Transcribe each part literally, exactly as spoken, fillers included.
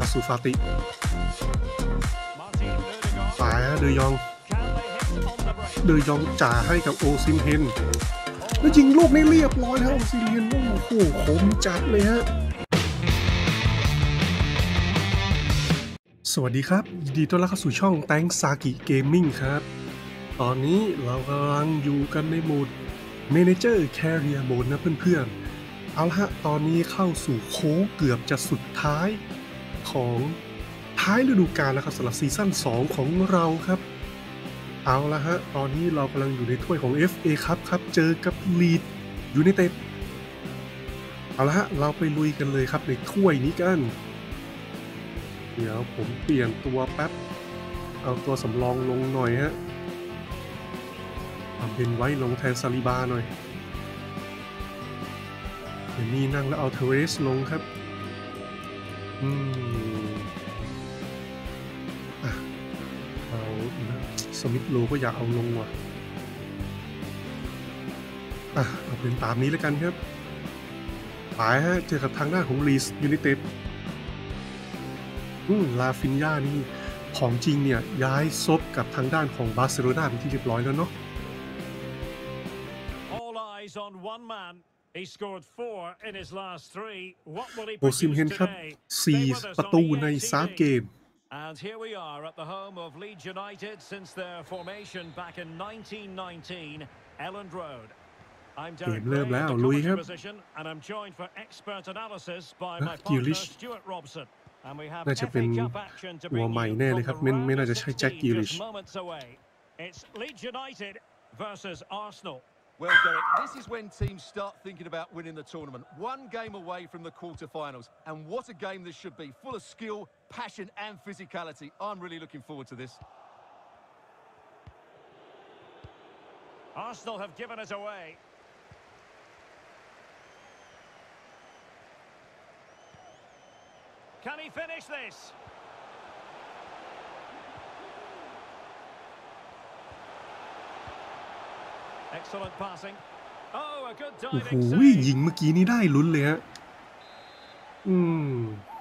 อาซูฟาติสายเดยองเดยองจ่าให้กับโอซิมเฮนแล้วยิงลูกนี้เรียบร้อยแล้วโอซิมเฮนโอ้โหคมจัดเลยฮะสวัสดีครับยินดีต้อนรับเข้าสู่ช่องแตงซากิเกมมิ่งครับตอนนี้เรากำลังอยู่กันในโหมด Manager Career Mode นะเพื่อนๆเอาละฮะตอนนี้เข้าสู่โค้งเกือบจะสุดท้ายของท้ายฤดูกาลแล้วครับสำหรับซีซั่นสองของเราครับเอาละฮะตอนนี้เรากำลังอยู่ในถ้วยของ เอฟ เอ ครับครับเจอกับลีดยูไนเต็ดเอาละฮะเราไปลุยกันเลยครับในถ้วยนี้กันเดี๋ยวผมเปลี่ยนตัวแป๊บเอาตัวสำรองลงหน่อยฮะเอาเป็นไว้ลงแทนซาลิบาหน่อยเดี๋ยวนี้นั่งแล้วเอาเทเรสลงครับอืมอ่ะเอาสมิธโลก็อยากเอาลงว่ะอ่ะเอาเป็นตามนี้แล้วกันครับไปฮะเจอกับทางด้านของลีสยูไนเต็ดอืมลาฟินยานี่ของจริงเนี่ยย้ายซบกับทางด้านของบาร์เซโลนาเป็นที่เรียบร้อยแล้วเนาะโอซิมเฮนครับสี่ประตูในสามเกม And here we are at the home of Leeds United since their formation back in nineteen nineteen, Elland Road. I'm Derek Gray at the commentary position, and I'm joined for expert analysis by my partner Stuart Robson. And we have F A Cup action to bring you from the round of sixteen just moments away. It's Leeds United versus Arsenal. Well, Derek, this is when teams start thinking about winning the tournament. One game away from the quarter-finals. And what a game this should be. Full of skill, passion and physicality. I'm really looking forward to this. Arsenal have given it away. Can he finish this? Excellent passing. Oh, a good diving save. โอ้โหยิงเมื่อกี้นี้ได้ลุ้นเลยฮะอืม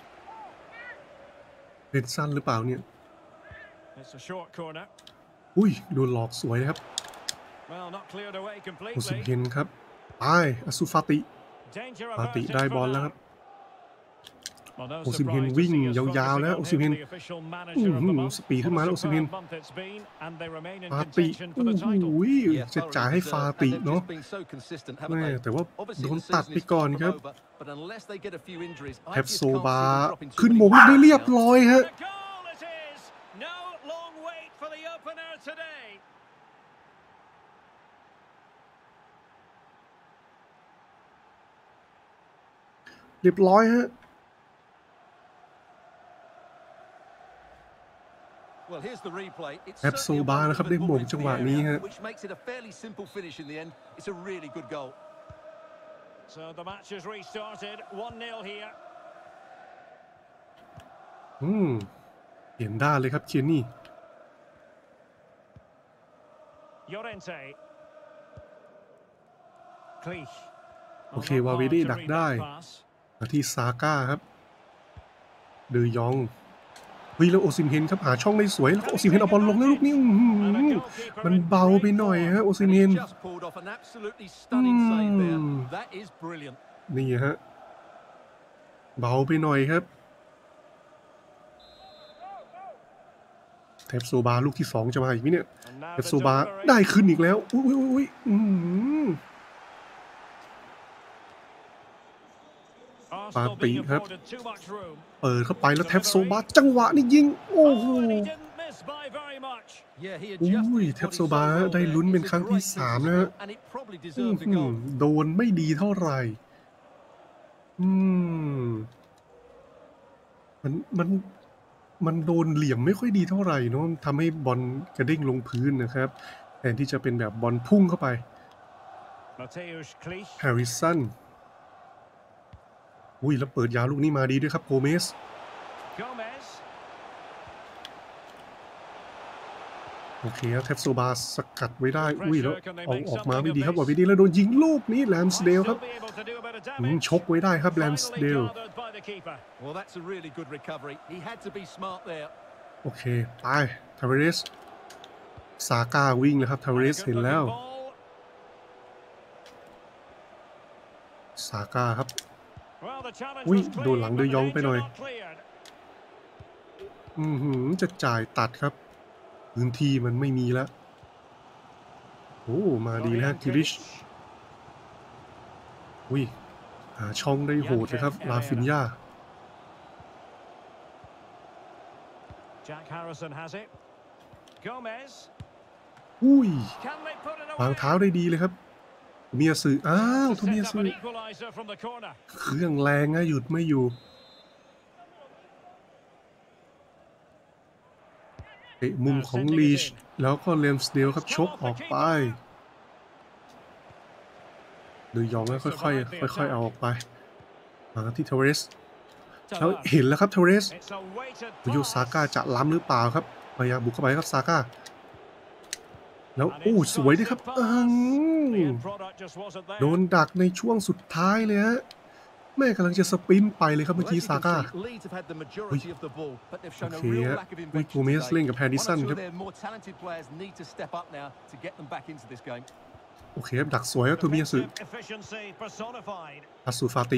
เล่นสั้นหรือเปล่าเนี่ย It's a short corner. อุ้ยโดนหลอกสวยครับ Well, not cleared away โอซิม completely. เฮนครับไปอาซูฟาติฟาติได้บอลแล้วครับโอซิมเฮนวิ่งยาวๆแล้วโอซิมเฮนสปีดขึ้นมาแล้วโอซิมเฮนฟาติโอ้ยจะจ่ายให้ฟาติเนาะแม่แต่ว่าโดนตัดไปก่อนครับแทบโซบาขึ้นโมงได้เรียบร้อยฮะเรียบร้อยฮะแอบโซบานะครับได้หม่งจังหวะนี้ฮะอืมเปลี่ยนด้านเลยครับเคียนนี่โอเควาวิดี้ดักได้มาที่ซาก้าครับเดยองเฮ้ยแล้วโอซิมเฮนครับหาช่องได้สวยแล้วโอซิมเฮนเอาบอลลงแล้วลูกนี้มันเบาไปหน่อยฮะโอซิมเฮนนี่ฮะเบาไปหน่อยครับเทปโซบาลูกที่สองจะมาอีกไหมเนี่ยเทปโซบาได้ขึ้นอีกแล้วอุ้ยอุ้ยปาติครับเปิดเข้าไปแล้วแท็บโซบาจังหวะนี้ยิงโอ้โหอุ้ยแท็บโซบาได้ลุ้นเป็นครั้งที่สามนะฮะโดนไม่ดีเท่าไหร่อืมมันมันมันโดนเหลี่ยมไม่ค่อยดีเท่าไหร่เนาะทำให้บอลกระเด้งลงพื้นนะครับแทนที่จะเป็นแบบบอลพุ่งเข้าไปแฮร์ริสันอุ้ยแล้วเปิดยาวลูกนี้มาดีด้วยครับโกเมสโอเคครับเทปโซบาสกัดไว้ได้อุ้ยแล้วเอาออกมาไม่ดีครับบอลไม่ดีแล้วโดนยิงลูกนี้แลมสเดลครับชกไว้ได้ครับแลมสเดลโอเคไปทาเวเรสซาก้าวิ่งเลยครับทาเวเรสเห็นแล้วซาก้าครับอุ้ยโดนหลังเดยองไปหน่อยอือหือจะจ่ายตัดครับพื้นที่มันไม่มีแล้วโอ้มาดีนะกิริชอุ้ยหาช่องได้โหดเลยครับลาฟินยาอุ้ยวางเท้าได้ดีเลยครับเมียสื่ออ้าวทุเมียสื่อเครื่องแรงนะหยุดไม่อยู่เตะมุมของลีชแล้วก็เลมสเดลครับชกออกไปดูยองแล้วค่อยๆค่อยๆเอาออกไปมาที่เทเรสแล้วเห็นแล้วครับเทเรสโยซาก้าจะล้ำหรือเปล่าครับพยายามบุกเข้าไปครับซาก้าแล้วโอ้สวยด้วยครับโดนดักในช่วงสุดท้ายเลยฮะแม่กำลังจะสปรินต์ไปเลยครับเมื่อกี้ซาก้าโอเคฮะวิโกเมสเล่นกับแฮร์ดิสันครับโอเคครับดักสวยครับทูมิยาสึอัสซูฟาติ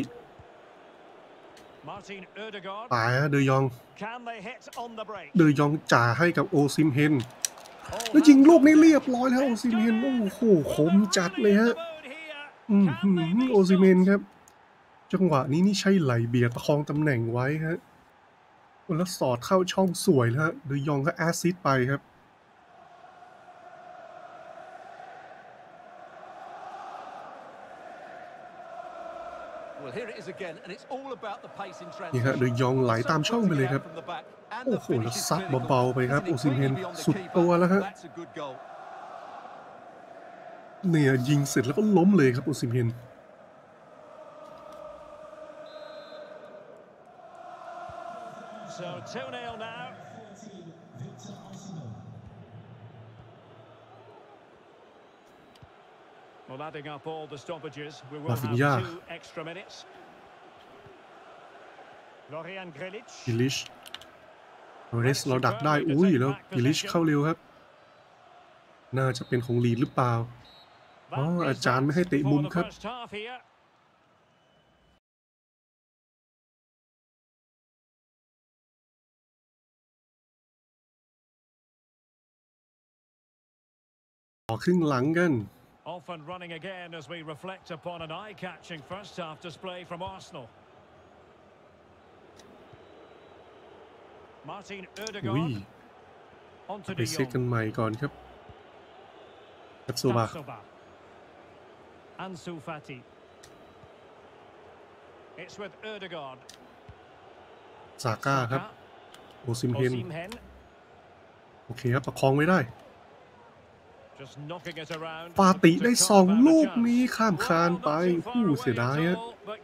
ตายฮะเดยองเดยองจ่าให้กับโอซิมเฮนแล้วยิงลูกนี้เรียบร้อยแล้วโอซิมเฮนโอ้โหคมจัดเลยฮะอืมโอซิมเฮนครับจังหวะนี้นี่ใช่ไหลเบียดประคองตำแหน่งไว้ฮะแล้วสอดเข้าช่องสวยแล้วฮะเดยองก็แอสซิสต์ไปครับนี่ฮะเดยองไหลตามช่องไปเลยครับโอ้โหแล้วซัดเบาๆไปครับโอซิมเฮนสุดตัวแล้วฮะเนี่ยยิงเสร็จแล้วก็ล้มเลยครับโอซิมเฮนลาฟินยากิลิชเรสเราดักได้อุ้ยแล้วกิลิชเข้าเร็วครับน่าจะเป็นของลีดหรือเปล่าอ๋ออาจารย์ไม่ให้เตะมุมครับออกครึ่งหลังกัน Often running again as we reflect upon an eye-catching first-half display from Arsenal. Martin Ødegaard. ไปเซตกันใหม่ก่อนครับกัตโซบะ Ansu Fati. It's with Ødegaard. ซาก้าครับโอซิมเฮนโอเคครับประคองไว้ได้ฟาติได้สองลูกนี้ข้ามคานไปผู้เสียดายฮะ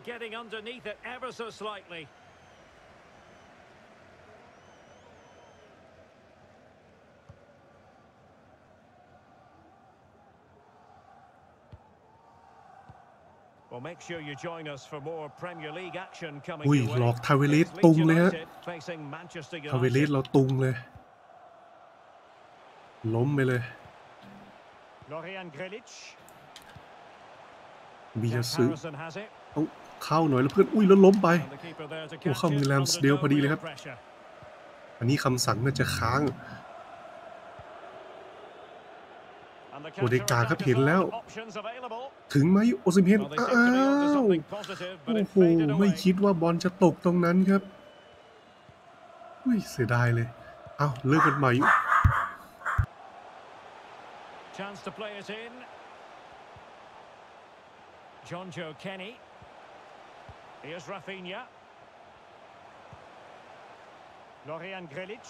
อุ้ยหลอกทาเวเลสตุงเลยฮะทาเวเลสเราตุงเลยล้มไปเลยบียาซึเอาเข้าหน่อยแล้วเพื่อนอุ้ยแล้วล้มไปโอ้เข้ามือแรมสเดลพอดีเลยครับอันนี้คำสั่งน่าจะค้างโอเดกาครับเห็นแล้วถึงไหมโอซิมเฮนอ้าวโอ้โหไม่คิดว่าบอลจะตกตรงนั้นครับอุ้ยเสียดายเลยเอาเลิกกันใหม่ Chance to play it in. John Joe Kenny. Here's Rafinha. Florian Grilic.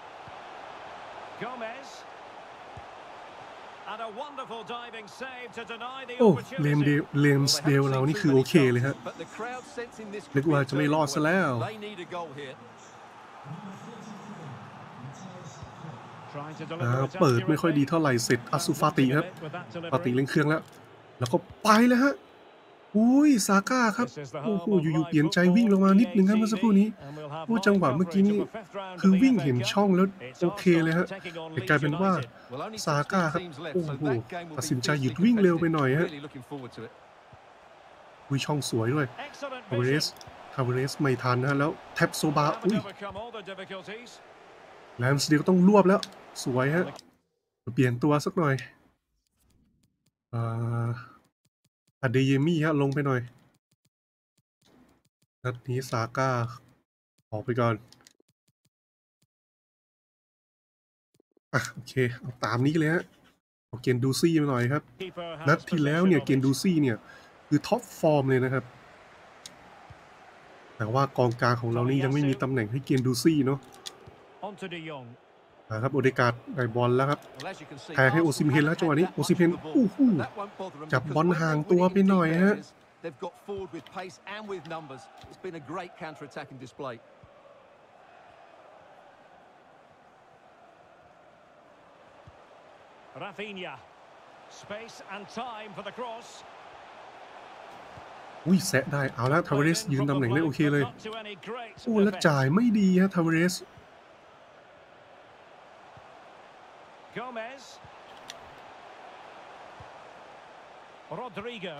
Gomez. And a wonderful diving save to deny the opportunity. โอ้เลมเดลเลมสเดลเรานี่คือโอเคเลยฮะนึกว่าจะไม่รอดซะแล้วเปิดไม่ค่อยดีเท่าไหร่เสร็จอัสุฟาติครับฟาติเล่นเครื่องแล้วแล้วก็ไปแล้วฮะอุ้ยซาก้าครับโอ้โหอยู่ๆเปลี่ยนใจวิ่งลงมานิดนึงครับเมื่อสักครู่นี้ผู้จังหวะเมื่อกี้นี้คือวิ่งเห็นช่องแล้วโอเคเลยฮะแต่กลายเป็นว่าซาก้าครับโอ้โหตัดสินใจหยุดวิ่งเร็วไปหน่อยฮะวิช่องสวยด้วยทาวเวสทาวเวสไม่ทันนะแล้วแท็บโซบาอุ้ยแลมสเดลต้องรวบแล้วสวยฮะเปลี่ยนตัวสักหน่อยอ่าอเดเยมี่ฮะลงไปหน่อยนัดนี้ซาก้าออกไปก่อนอ่ะโอเคเอาตามนี้เลยฮะเอาเกนดูซี่มาหน่อยครับนัดที่แล้วเนี่ยเกนดูซี่เนี่ยคือท็อปฟอร์มเลยนะครับแต่ว่ากองกลางของเรานี่ยังไม่มีตำแหน่งให้เกนดูซี่เนาะครับโอเดกาดได้บอลแล้วครับแพ้ให้โอซิมเฮนแล้วจังหวะนี้โอซิมเฮนอู้หูจับบอลห่างตัวไปหน่อยฮะ Rafinha space and time for the cross อุ้ยแซะได้เอาแล้วทาวเวสยืนตำแหน่งได้โอเคเลยโอ้แล้วจ่ายไม่ดีฮะทาวเวส Gomez Rodrigo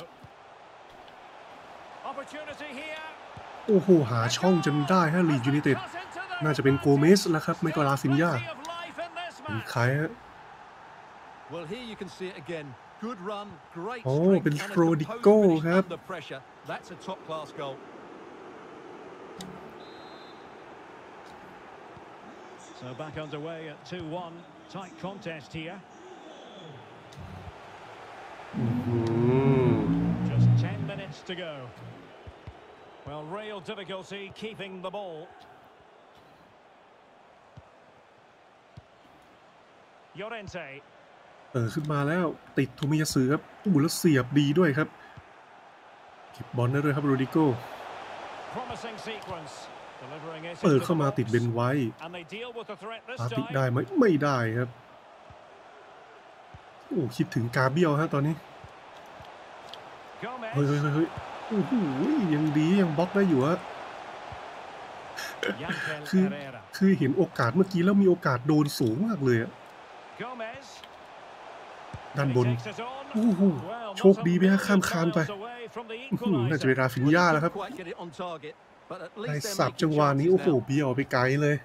Opportunity here โอ้โหหาช่องจนได้ฮะลีดยูไนเต็ดน่าจะเป็นโกเมสแล้วครับไม่ก็ลาฟินยาเป็นใครฮะโอ้เป็นโรดิโก้ครับ So back underway at two one tight contest here just ten minutes to go well real difficulty keeping the ball Llorente เออขึ้นมาแล้วติดโทมิยาสึครับอู้แล้วเสียบดีด้วยครับเก็บบอลได้ด้วยครับโรดิโก้เปิดเข้ามาติดเบนไว้ปาติได้ไหมไม่ได้ครับโอ้คิดถึงกาเบียลฮะตอนนี้เฮ้ยเฮ้ยเฮ้ยโอ้โหยังดียังบล็อกได้อยู่ฮะคือคือเห็นโอกาสเมื่อกี้แล้วมีโอกาสโดนสูงมากเลยอะด้านบนโอ้โหโชคดีไหมฮะข้ามคานไปน่าจะเป็นราฟินยาแล้วครับได้สับจังหวะนี้โอ้โหเบี้ยวไปไกลเลย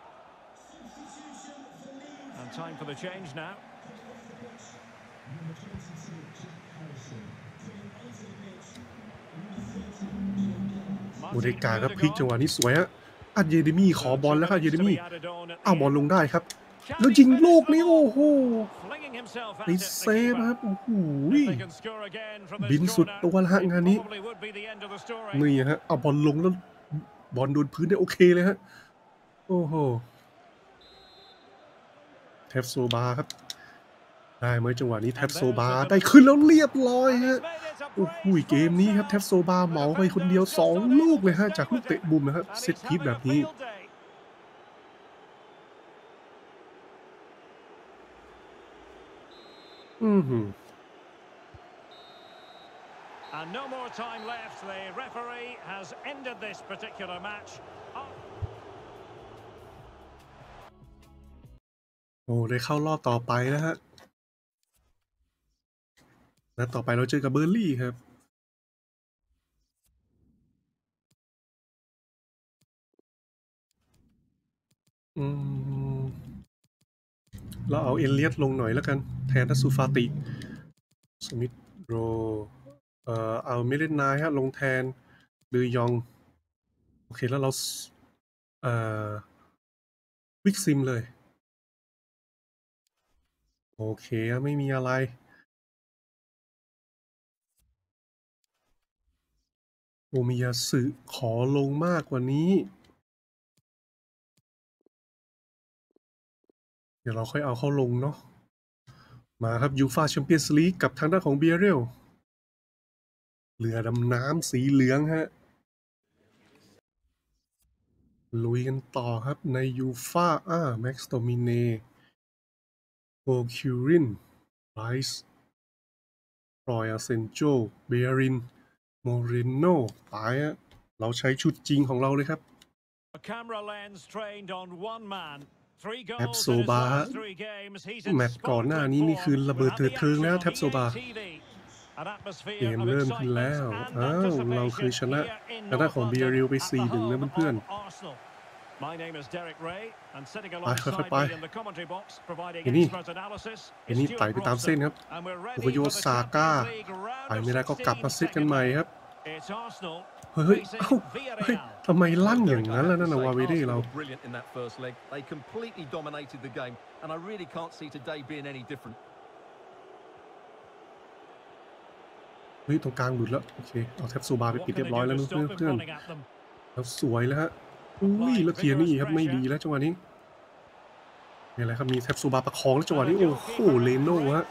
โอเดกาครับพลิกจังหวะนี้สวยฮะอัดเยเดมี่ขอบอลแล้วครับเยเดมี่เอาบอลลงได้ครับแล้วยิงลูกนี้โอ้โหติดเซฟครับโอ้โหบินสุดตัวละฮะงานนี้นี่ฮะเอาบอลลงแล้วบอลโดนพื้นได้โอเคเลยฮะโอ้โหแทบโซบาครับได้ไหมจังหวะนี้แทบโซบาได้ขึ้นแล้วเรียบร้อยฮะโอ้โหเกมนี้ครับแทบโซบาเหมาไปคนเดียวสองลูกเลยฮะจากลูกเตะบุมนะครับเซตพีซแบบนี้อือหือ And no more time left. The referee has ended this particular match. โอ้ได้เข้ารอบต่อไปแล้วฮะและต่อไปเราเจอกับเบอร์ลี่ครับอืมเราเอาเอเลียตลงหน่อยแล้วกันแทนทัสซูฟาติสมิธโรเอ่อเอาเมเลนไนฮะลงแทนดือยองโอเคแล้วเราเอ่อวิกซิมเลยโอเคไม่มีอะไรโอมิยาสึขอลงมากกว่านี้เดี๋ยวเราค่อยเอาเข้าลงเนาะมาครับยูฟ่าแชมเปี้ยนส์ลีกกับทางด้านของเบียเรลเรือดำน้ำสีเหลืองฮะลุยกันต่อครับในยูฟ่าอ่าแม็กซ์โตมิเนคิวรินไรส์รอยอาเซนโจเบรินโมเรโนตายอะเราใช้ชุดจริงของเราเลยครับแท็บโซบาแมตช์ก่อนหน้านี้นี่คือระเบิดเถิดเทิงแล้วแท็บโซบาเกมเริ่มขึ้นแล้วอ้าวเราเคยชนะชนะของเบียริลไป สี่หนึ่ง นะเพื่อนๆไปค่อยๆไปไอ้นี่ไอ้นี่ไต่ไปตามเส้นครับโอโยซาก้าไปไม่ได้ก็กลับมาเซตกันใหม่ครับเฮ้ยเอ้าเฮ้ยทำไมลั่นอย่างนั้นแล้วนั่นนะวาเวเด้เราเฮ้ยตรงกลางหลุดแล้วโอเคเอาแท็บโซบาไปปิดเรียบร้อยแล้วเพื่อนเพื่อนแล้วสวยแล้วฮะอุ้ยแล้วเทียนี่ครับไม่ดีแล้วจังหวะนี้นี่อะไรครับมีแท็บโซบาประคองแล้วจังหวะนี้โอ้โหเลโน่ฮะ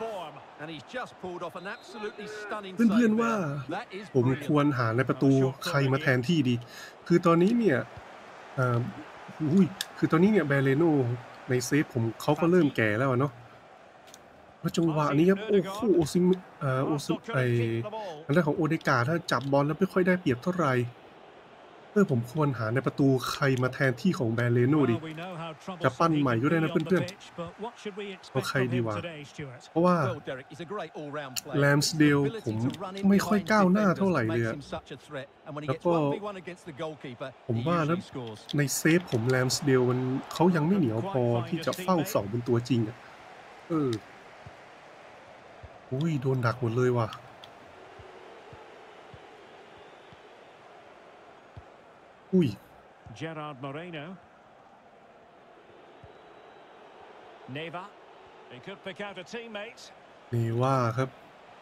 เพื่อนๆว่าผมควรหาในประตูใครมาแทนที่ดีคือตอนนี้เนี่ยอ่าอุ้ยคือตอนนี้เนี่ยแบเลโน่ในเซฟผมเขาก็เริ่มแก่แล้วเนาะแล้วจังหวะนี้ครับโอ้โหโอซิมเอ่อโอซิไออันแรกของโอเดกาถ้าจับบอลแล้วไม่ค่อยได้เปรียบเท่าไหร่เออผมควรหาในประตูใครมาแทนที่ของแบเลโน่ดีจะปั้นใหม่ก็ได้นะเพื่อนๆเอาใครดีวะเพราะว่าแลมสเดลผมไม่ค่อยก้าวหน้าเท่าไหร่เลยแล้วก็ผมว่าแล้วในเซฟผมแลมสเดลมันเขายังไม่เหนียวพอที่จะเฝ้าเสาเป็นตัวจริงอ่ะเอออุ้ยโดนดักหมดเลยว่ะอุ้ยเจอราร์ด มาเรโน เนวา he could pick out a teammate เนวาครับ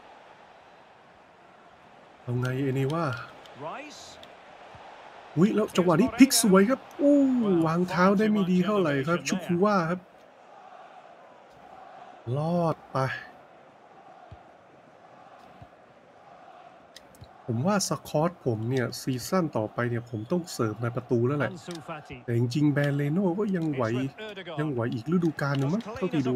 เอาไงเอเนวาอุ้ยแล้วจังหวะนี้พลิกสวยครับโอ้วางเท้าได้ไม่ดีเท่าไหร่ครับชุคุว่าครับรอดไปผมว่าสกอตผมเนี่ยซีซั่นต่อไปเนี่ยผมต้องเสริมในประตูแล้วแหละแต่จริงๆแบรเลโน่ก็ยังไหวยังไหวอีกฤดูกาลหนึ่งมั้งเท่าที่ดู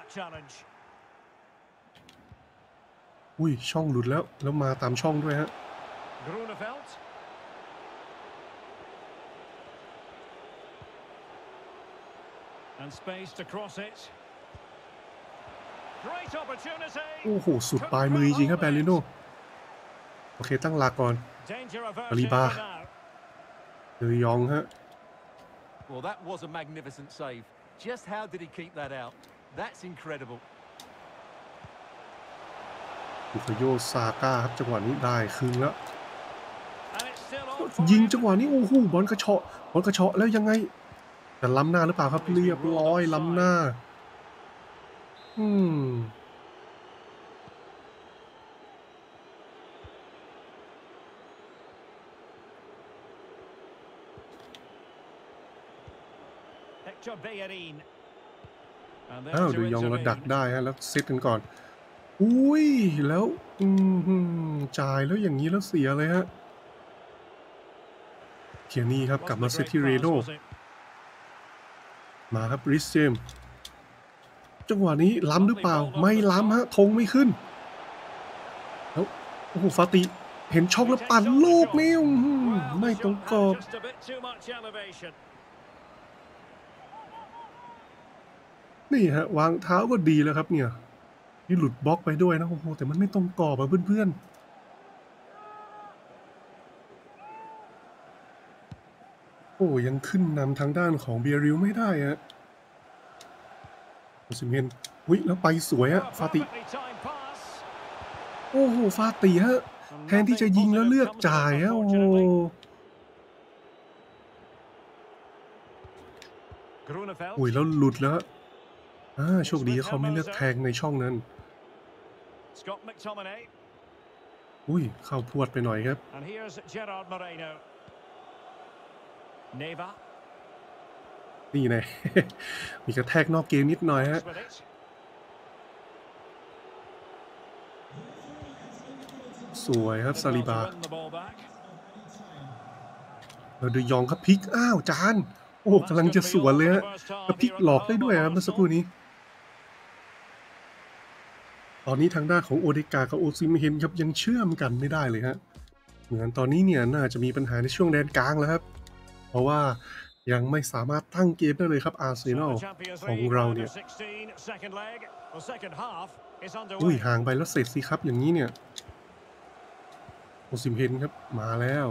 อุ้ยช่องหลุดแล้วแล้วมาตามช่องด้วยฮะโอ้โหสุดปลายมือจริงครับแบรเลโน่โอเคตั้งหลักก่อนอาลีบาเดยองฮะ Well, that was a magnificent save. Just how did he keep that out? That's incredible. บุคโยซาก้าครับจังหวะนี้ได้คืนแล้วยิงจังหวะนี้โอ้โหบอลกระเฉาะบอลกระเฉาะแล้วยังไงแต่ล้ำหน้าหรือเปล่าครับเรียบร้อยล้ำหน้าอืมอ้าวดูยองระดักได้ฮะแล้วเซตกันก่อนอุ้ยแล้วอืมจ่ายแล้วอย่างนี้แล้วเสียเลยฮะเคียนี่ครับกลับมาเซตที่เรโดมาครับริสเจมจังหวะนี้ล้ำหรือเปล่าไม่ล้ำฮะธงไม่ขึ้นแล้วโอ้โหฟาติเห็นช่องแล้วปั่นลูกนี่ไม่ตรงกรอบนี่ฮะวางเท้าก็ดีแล้วครับเนี่ยนี่หลุดบล็อกไปด้วยนะโอ้โหแต่มันไม่ตรงกรอบอ่ะเพื่อนๆโอ้ยังขึ้นนำทางด้านของเบียริลไม่ได้ฮะโอซิเมนหุ้ยแล้วไปสวยฮะฟาติโอ้โหฟาติฮะแทนที่จะยิงแล้วเลือกจ่ายฮะโอ้โหอุ้ยแล้วหลุดแล้วอ่าโชคดีเขาไม่เลือกแทงในช่องนั้นอุ้ยเข้าพวดไปหน่อยครับนี่ไง มีกระแทกนอกเกมนิดหน่อยฮะสวยครับซาลิบาเราดูยองครับพลิกอ้าวจานโอ้กำลังจะสวนเลยฮะแล้วพลิกหลอกได้ด้วยครับเมื่อสักครู่นี้ตอนนี้ทางด้านของโอเดการ์กับโอซิมเฮนครับยังเชื่อมกันไม่ได้เลยฮะเหมือนตอนนี้เนี่ยน่าจะมีปัญหาในช่วงแดนกลางแล้วครับเพราะว่ายังไม่สามารถตั้งเกมได้เลยครับอาร์เซนอลของเราเนี่ยอุ้ยห่างไปแล้วเสร็จสิครับอย่างนี้เนี่ยโอซิมเฮนครับมาแล้ว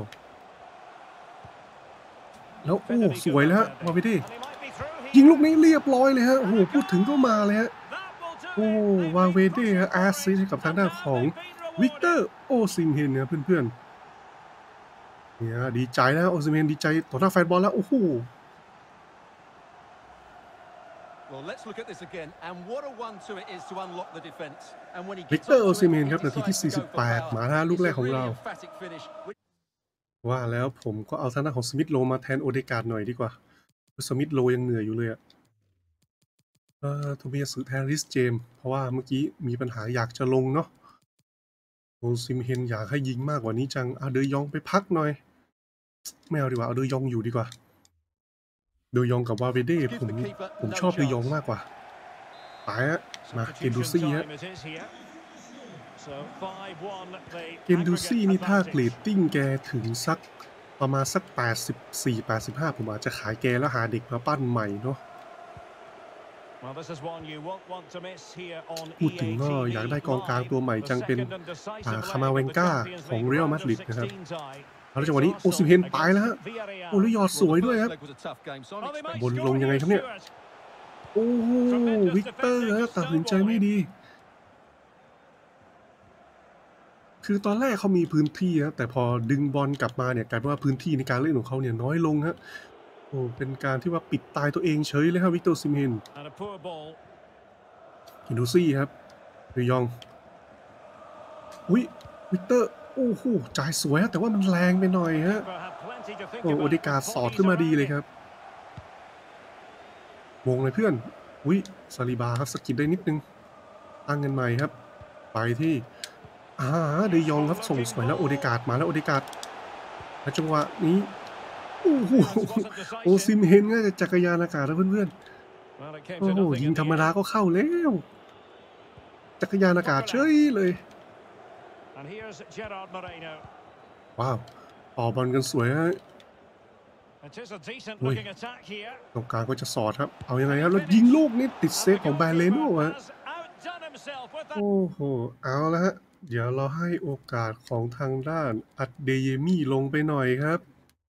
แล้วโอ้สวยแล้ววาเวเดยิงลูกนี้เรียบร้อยเลยฮะโอ้โหพูดถึงก็มาเลยฮะโอ้วาเวเดฮะแอสซิสต์กับทางด้านของวิกเตอร์โอซิมเฮนเนี่ยเพื่อนๆเนี่ยดีใจแล้วโอซิมเฮนดีใจต่อหน้าแฟนบอลแล้วโอ้โหวิกเตอร์โอซิมเฮนครับนาทีที่สี่สิบแปดมาแล้วลูกแรกของเราว่าแล้วผมก็เอาทางด้านของสมิธโลมาแทนโอเดการ์ดหน่อยดีกว่าสมิธโลยังเหนื่อยอยู่เลยอะเอ่อโทเบียสแทนริสเจมเพราะว่าเมื่อกี้มีปัญหาอยากจะลงเนาะโอซิมเฮนอยากให้ยิงมากกว่านี้จังเอาเดยองไปพักหน่อยไม่เอาดีกว่าเอาเดยองอยู่ดีกว่าเดยองกับวาเวเด้ผมผมชอบเดยองมากกว่าไปฮะมาเกนดูซี่ฮะเกนดูซี่นี่ถ้าเกรดติ้งแกถึงสักประมาณสักแปดสิบสี่ แปดสิบห้าผมอาจจะขายแกแล้วหาเด็กมาปั้นใหม่เนาะพูดถึงก็อยากได้กองกลางตัวใหม่จังเป็นคามาเวนก้าของเรอัลมาดริดนะครับแล้วจังหวะนี้โอซิมเฮนไปแล้วฮะโอ้แล้วยอดสวยด้วยครับบนลงยังไงครับเนี่ยโอ้วิกเตอร์ฮะตัดสินใจไม่ดีคือตอนแรกเขามีพื้นที่นะแต่พอดึงบอลกลับมาเนี่ยกลายเป็นว่าพื้นที่ในการเล่นของเขาเนี่ยน้อยลงฮะโอ้เป็นการที่ว่าปิดตายตัวเองเฉยเลยครับวิกเตอร์ซิมเฮนกินดูซี่ครับเดยองอุ้ยวิกเตอร์โอ้โหจ่ายสวยแต่ว่ามันแรงไปหน่อยฮะโอ้โอเดการ์ดสอดขึ้นมาดีเลยครับวงเลยเพื่อนอุ้ยซาลิบาครับสกิดได้นิดนึงตั้งกันใหม่ครับไปที่อ่าเดยองครับส่งสวยแล้วโอเดการ์ดมาแล้วโอเดการ์ดและจังหวะนี้โอ้โหโอซิมเฮนก็จะจักรยานอากาศแล้วเพื่อนๆโอ้โหยิงธรรมดาก็เข้าแล้วจักรยานอากาศเฉยเลยว้าวต่อบอลกันสวยฮะตรงกลางก็จะสอดครับเอายังไงครับแล้วยิงลูกนี่ติดเซฟของแบรเลโน่ฮะโอ้โหเอาแล้วฮะเดี๋ยวเราให้โอกาสของทางด้านอัดเดเยมี่ลงไปหน่อยครับ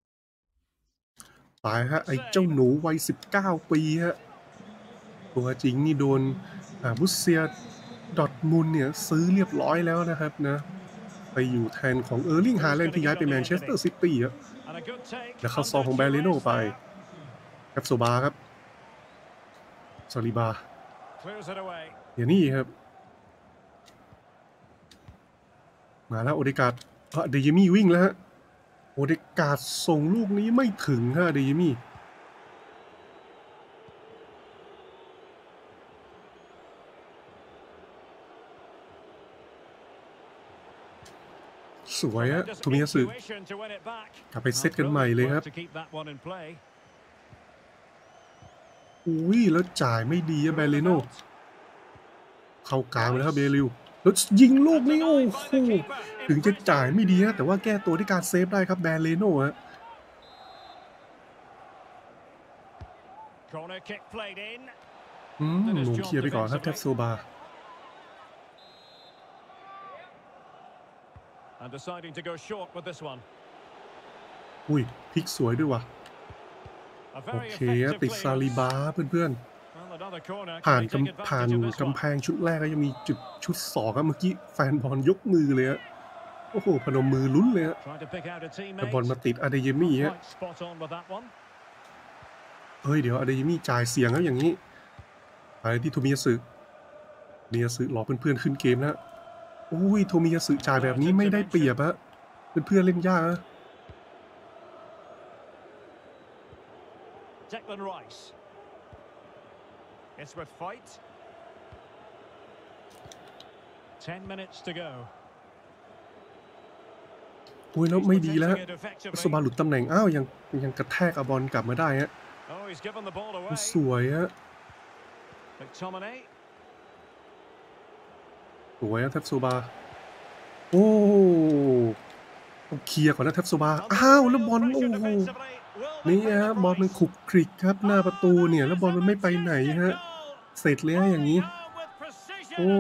ตายฮะไอ้เจ้าหนูวัยสิบเก้าปีฮะตัวจริงนี่โดนบุสเซียดอร์ทมุนด์เนี่ยซื้อเรียบร้อยแล้วนะครับนะไปอยู่แทนของเออร์ลิงฮาแลนด์ที่ย้ายไปแมนเชสเตอร์ซิตี้ครับแล้วเข้าซองของแบรเลโน่ไปกับโซบาครับซาลิบาเดี๋ยวนี้ครับมาแล้วโอเดการ์ดเดยมี่วิ่งแล้วฮะโอเดการ์ดส่งลูกนี้ไม่ถึงฮะเดยมี่สวยฮะโทมิยาสึกลับไปเซตกันใหม่เลยครับอุ้ยแล้วจ่ายไม่ดีอะแบรเลโน่เข้ากลางไปแล้วครับเบลิวแล้วยิงลูกนี้โอ้โหถึงจะจ่ายไม่ดีนะแต่ว่าแก้ตัวที่การเซฟได้ครับแบรเลโน่ฮะอืมหนูเคลียร์ไปก่อนครับแทบโซบาอุ้ยพลิกสวยด้วยว่ะโอเคติดซาลิบาเพื่อนๆผ่านกำผ่านกำแพงชุดแรกก็ยังมีจุดชุดสองครับเมื่อกี้แฟนบอลยกมือเลยฮะโอ้โหพนมมือลุ้นเลยฮะแต่บอลมาติดอเดเยมี่ฮะเฮ้ยเดี๋ยวอเดเยมี่จ่ายเสียงแล้วอย่างนี้ไปที่โทมิยาสึโทมิยาสึหลอกเพื่อนๆขึ้นเกมแล้วอุ้ยโทมิยาสึจ่ายแบบนี้ไม่ได้เปรียบฮะเพื่อนๆเล่นยากนะDeclan Rice. It's with fight. ten minutes to go. อุ้ยแล้วไม่ดีแล้วโซบาหลุดตำแหน่งอ้าวยังยังกระแทกบอลกลับมาได้ฮะสวยฮะสวยนะแทบโซบาโอ้ต้องเคลียร์ก่อนนะแทบโซบาอ้าวแล้วบอลโอ้โหนี่ฮะบอลมันขลุกคลิกครับหน้าประตูเนี่ยแล้วบอลมันไม่ไปไหนฮะเสร็จเลยอย่างนี้โอ้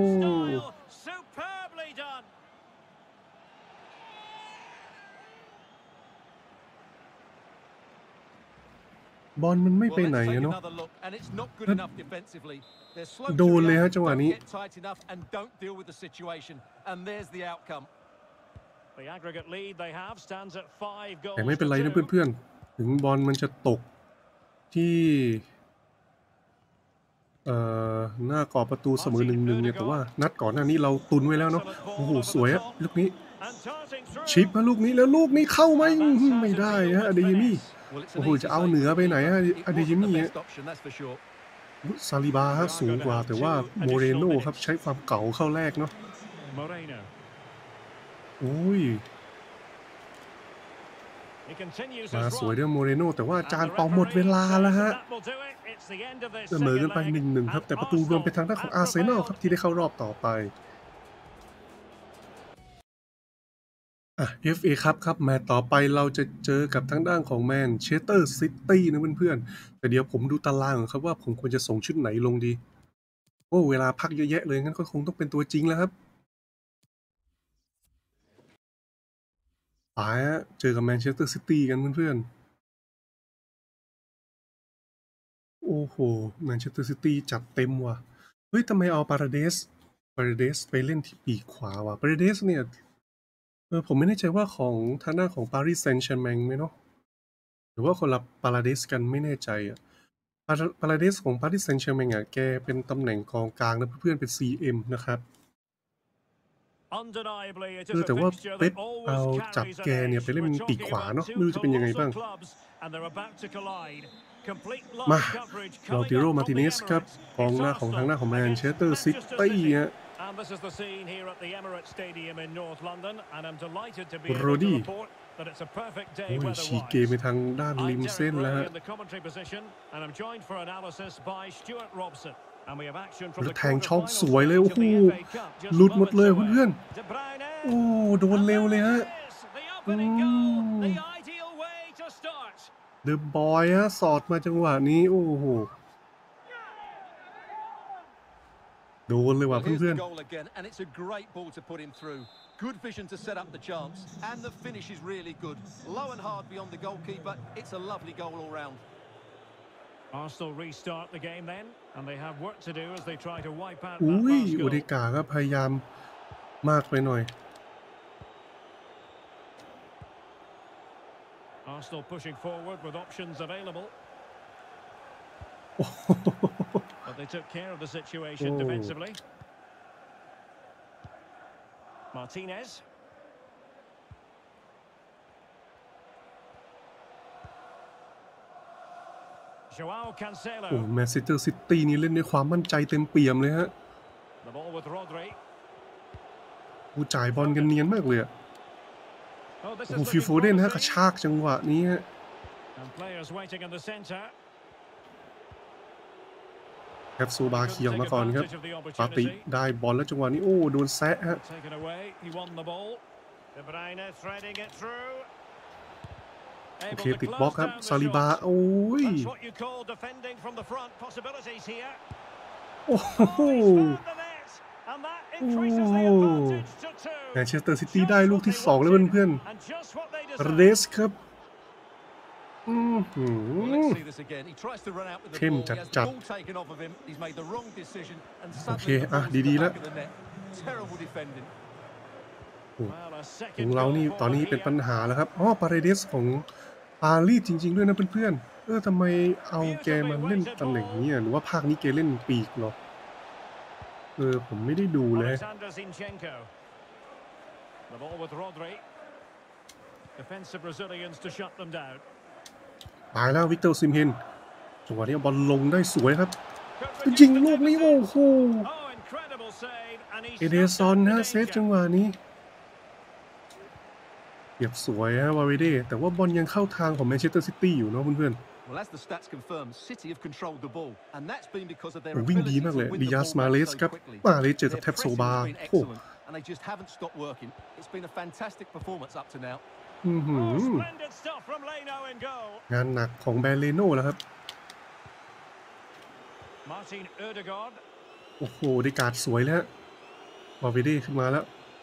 บอลมันไม่ไปไหนเนาะโดนเลยฮะจังหวะนี้แต่ไม่เป็นไรนะเพื่อนๆถึงบอลมันจะตกที่เอ่อหน้ากรอบประตูเสมอหนึ่งหนึ่งเนี่ยแต่ว่านัดก่อนหน้านี้เราตุนไว้แล้วเนาะโอ้โหสวยอะลูกนี้ชิปมาลูกนี้แล้วลูกนี้เข้าไหมไม่ได้ฮะอเดยิมี่โอ้โหจะเอาเหนือไปไหนฮะอเดยิมี่ซาลิบาฮะสูงกว่าแต่ว่าโมเรโน่ครับใช้ความเก่าเข้าแรกเนาะโอ้ยมาสวยด้วยโมเรโน่แต่ว่าจานเป่าหมดเวลาแล้วฮะเสมอกันไป หนึ่งหนึ่ง ครับแต่ประตูรวมเป็นทางด้านของอาร์เซนอลครับที่ได้เข้ารอบต่อไปอ่ะ เอฟ เอ ครับครับแมตช์ต่อไปเราจะเจอกับทางด้านของแมนเชสเตอร์ซิตี้นะเพื่อนๆแต่เดี๋ยวผมดูตารางครับว่าผมควรจะส่งชุดไหนลงดีโอ้เวลาพักเยอะแยะเลยงั้นก็คงต้องเป็นตัวจริงแล้วครับไปฮะเจอกับแมนเชสเตอร์ซิตี้กันเพื่อนๆโอ้โหแมนเชสเตอร์ซิตี้จัดเต็มว่ะเฮ้ยทำไมเอาปาราเดสปาราเดสไปเล่นที่ปีกขวาว่ะปาราเดสเนี่ยเออผมไม่แน่ใจว่าของทางด้านของปารีสแซงต์แชร์แมงไหมเนาะหรือว่าคนละปาราเดสกันไม่แน่ใจอ่ะปาราเดสของปารีสแซงต์แชร์แมงอ่ะแกเป็นตำแหน่งกองกลางนะเพื่อนๆเป็น ซี เอ็ม นะครับเออแต่ว่าเป๊ปเอาจับแกเนี่ยไปเล่นปีกขวาเนาะไม่รู้จะเป็นยังไงบ้างมาเราติโรมาร์ติเนสครับกองหน้าของทางหน้าของแมนเชสเตอร์ซิตี้ฮะโรดี้โอ้ยฉีกเกมไปทางด้านริมเส้นแล้วฮะแล้วแทงช่องสวยเลยโอ้โหหลุดหมดเลยเพื่อนๆโอ้โดนเร็วเลยฮะเดอะบอยฮะสอดมาจังหวะนี้โอ้โหโดนเลยว่ะเพื่อนๆ Good vision to set up the chance, and the finish is really good. Low and hard beyond the goalkeeper. It's a lovely goal all round. Arsenal restart the game then, and they have work to do as they try to wipe out อุ้ย that last โอเดกาก็พยายามมากไปหน่อย Arsenal pushing forward with options available. But they took care of the situation defensively. Martinez. Joao Cancelo. โอ้แมนเชสเตอร์ซิตี้นี่เล่นด้วยความมั่นใจเต็มเปี่ยมเลยฮะ The ball with Rodri. ผู้จ่ายบอลกันเนียนมากเลยอ่ะโอ้โหฟิลโฟเดนฮะกระชากจังหวะนี้ฮะ And players waiting in the centre. แคปซูบาเขียวมาก่อนครับปาติได้บอลแล้วจังหวะนี้โอ้โดนแซะฮะโอเคติดบล็อกครับซาลิบาโอ้ยโอ้โหแมนเชสเตอร์ซิตี้ได้ลูกที่สองแล้วเพื่อนๆเรสครับเข้มจัดจัดโอเคอ่ะดีๆแล้วของเรานี่ตอนนี้เป็นปัญหาแล้วครับอ๋อปาเรเดสของปารีสจริงๆด้วยนะเพื่อนๆเออทำไมเอาแกมาเล่นตำแหน่งนี้หรือว่าภาคนี้แกเล่นปีกเหรอเออผมไม่ได้ดูเลยตายแล้ววิกเตอร์ซิมเฮนจังหวะนี้บอลลงได้สวยครับยิงลูกนี้โอ้โหเอเดซอนนะเซฟจังหวะนี้เก็บสวยฮะวาเวเดแต่ว่าบอลยังเข้าทางของแมนเชสเตอร์ซิตี้อยู่เนาะเพื่อนๆ Well, as the stats confirm, City have controlled the ball, and that's been because of their วิ่งดี ability มากเลย to win ดิ the ยาส ball มา back เลส so ครับ quickly. มาเลสเจอกับ Their แท็บโซ pressing บา has ร์ been โอ้ excellent, and they just haven't stopped working. It's been a fantastic performance up to now. อือหือ Oh, splendid stuff from Leno in goal. งานหนักของแบรนเลโน่แล้วครับ Martin Ødegaard. โอ้โหได้การ์ดสวยแล้วบอลเวเด้ขึ้นมาแล้ว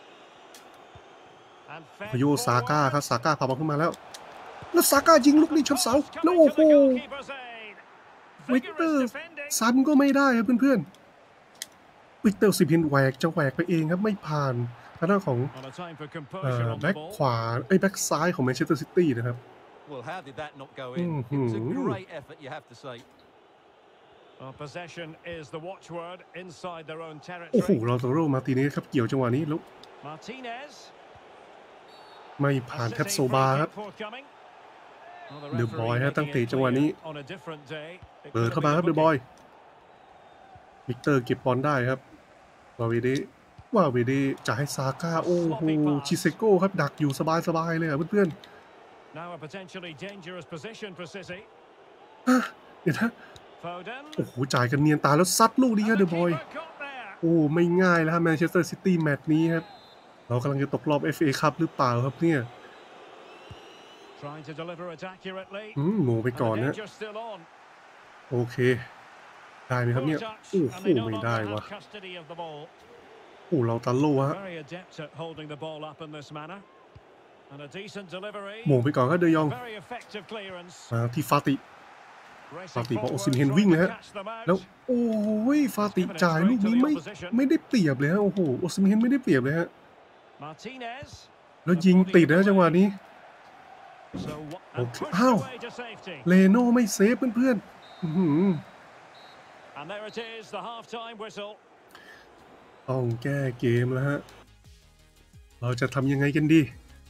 And fed พโยซาก้า forward. ครับซาก้าพาบอลขึ้นมาแล้วแล้วซาก้ายิงลูกนี้ชนเสา Cross แล้ว coming โอ้ to โห the goalkeeper's aid. วิกเตอ Vigorous ร์ defending. ซ้ำก็ไม่ได้ครับเพื่อนๆวิกเตอร์สิบเห็นแหวกจะแหวกไปเองครับไม่ผ่านทางด้านของ On a time for เอ่ composure อ on แบ็ the ค ball. ขวาไอ้แบ็คซ้ายของแมนเชสเตอร์ซิตี้นะครับ Well, how did that not go in? It was a great effort, you have to say. Well, possession is the watchword inside their own โอ้โห territory. ลาโตโรมาร์ติเนสครับเกี่ยวจังหวะนี้แล้ว Martinez. ไม่ผ่าน A แท็บ City โซบา free ครับ kick forthcoming. Well, the เดอะบอย referee ฮะตั้ง making เตะ it จังหวะ clear นี้ on a different day. It เปิด could เข้า have มา been ครับ a เดอะบอย booking. วิกเตอร์เก็บบอลได้ครับวาเวเดวาเวเดจะให้ซาก้าโอ้โหชิเซโก้ครับดักอยู่สบายๆเลยอ่ะเพื่อน Now a potentially dangerous position for City. ๆฮะเดี๋ยวนะ Foden. โอ้โหจ่ายกันเนียนตาแล้วซัดลูกนี้ครับ And เด the อะบอย keeper got there. โอ้ไม่ง่ายแล้วครับแมนเชสเตอร์ซิตี้แมตช์นี้ครับเรากำลังจะตกรอบ เอฟ เอ คัพหรือเปล่าครับเนี่ย Trying to deliver it accurately. อืมโมไป And ก่อน the นะ danger still on. โอเคได้ไหมครับเนี่ย Full touch, โอ้โห and they no ไม่ longer ได้ have วะ custody of the ball. โอ้เราตันโลฮะ Very adept at holding the ball up in this manner. And a decent delivery. โมงไปก่อนครับเดยอง Very effective clearance. มาที่ฟาติ Racing ฟาติบอกโอ forward, ซิมเฮน trying วิ่ง to เลยฮะ catch them out. แล้วโอ้ยฟาติจ่ายลูกนี้ไม่ไม่ได้เปรียบเลยฮะโอ้โหโอซิมเฮนไม่ได้เปรียบเลยฮะ Martinez. แล้วยิงติดนะจังหวะนี้ So, and Okay. pushed Ow. away to safety. เลโน่ไม่เซฟเพื่อนๆอื้อหือ And there it is, the half-time whistle. ต้องแก้เกมแล้วฮะเราจะทำยังไงกันดี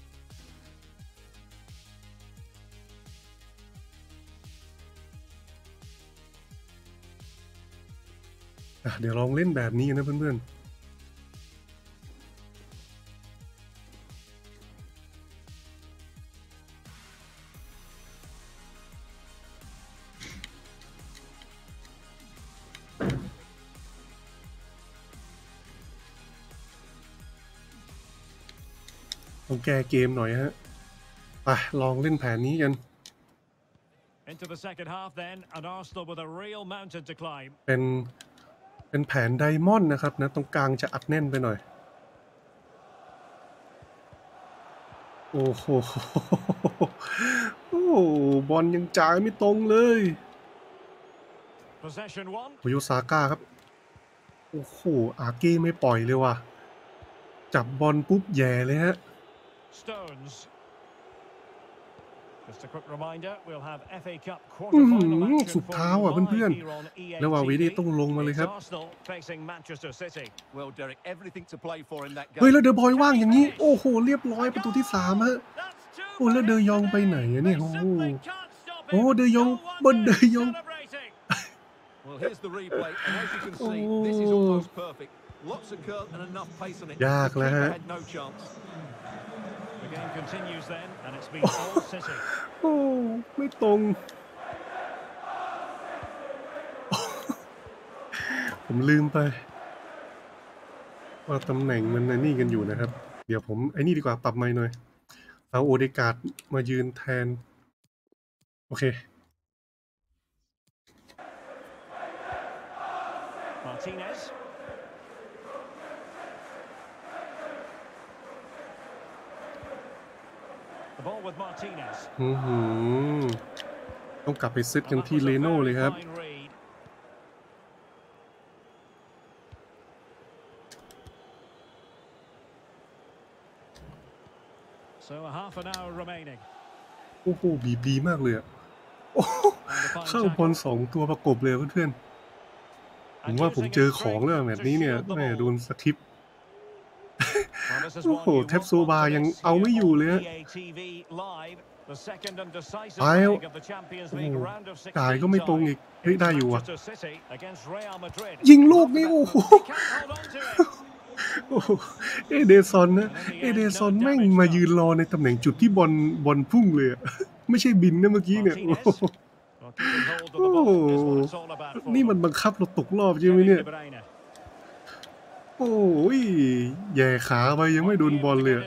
อ่ะเดี๋ยวลองเล่นแบบนี้นะเพื่อนๆต้องแก้เกมหน่อยฮะไปลองเล่นแผนนี้กัน Into the second half then, and Arsenal with a real mountain to climb. เป็นเป็นแผนไดมอนด์นะครับนะตรงกลางจะอัดแน่นไปหน่อยโอ้โหโอ้บอลยังจ่ายไม่ตรงเลย Possession one. โยซาก้าครับโอ้โหอาเก้ไม่ปล่อยเลยว่ะจับบอลปุ๊บแย่เลยฮะ Stones. Just a quick reminder, we'll have เอฟ เอ Cup อื้อหื quarter-final อ action สุด for เท้าอ่ะ you เพื่อน live here on ๆ E A แล้ววา T เว V. เดต้องลงมาเลยครับ It's Arsenal facing Manchester City. Well, Derek, everything to play for in that เฮ้ย game. แล้วเดอะบอยว่างอย่างนี้โอ้โหเรียบร้อยประตูที่สามฮะ That's two โอ้แล้วเดยองไปไหนอะเนี่ย They โอ้โห simply can't stop him. โอ้เดยอง No บน wonder เด he's ยอง celebrating. Well, here's the replay, and as you can see, Oh. this is almost perfect. Lots of curl and enough pace on it. The ยากแล้ว keeper ฮะ had no chance. The game continues then, and it's been all City. โอ้ไม่ตรง ผมลืมไปว่าตำแหน่งมันนี่กันอยู่นะครับ เดี๋ยวผมไอ้นี่ดีกว่าปรับไมค์หน่อยเอาโอเดการ์ดมายืนแทนโอเค Martinez. The ball with Martinez. อือหือต้องกลับไปเซตกัน And that ที่ was เล a โน่ very เลยครับ fine read. So a half an hour remaining. โอ้โหบีบดีมากเลยอะโอ้โห And the fine เข้าบอล tackle. สองตัวประกบเลยเพื่อนๆผมว่าผมเจอของแล้วแบบนี้เนี่ยแม่โดนสคริปต์ Well, this is โอ้ one โห you แทบ won't โซ want บา to ยัง miss เอาไม่ here อยู่ on เลยฮะ E A T V Live, the second and decisive ไปแล้ว leg of the Champions โอ้โห League round of จ่าย sixteen ก็ไม่ตรงอีก tie. เฮ้ยได้อยู่ว่ะ Manchester City against Real Madrid. ยิงลูกนี้โอ้โห He can't hold on to it. โอ้โหเอเดซอนนะเอเดซอนแม่งมายืนรอในตำแหน่งจุดที่บอลบอลพุ่งเลยอะไม่ใช่บินนะเมื่อกี้เนี่ยโอ้โห Well, โอ้นี่มันบังคับเราตกรอบใช่ไหมเนี่ยโอ้ยแย่ขาไปยังไม่โดนบอลเลย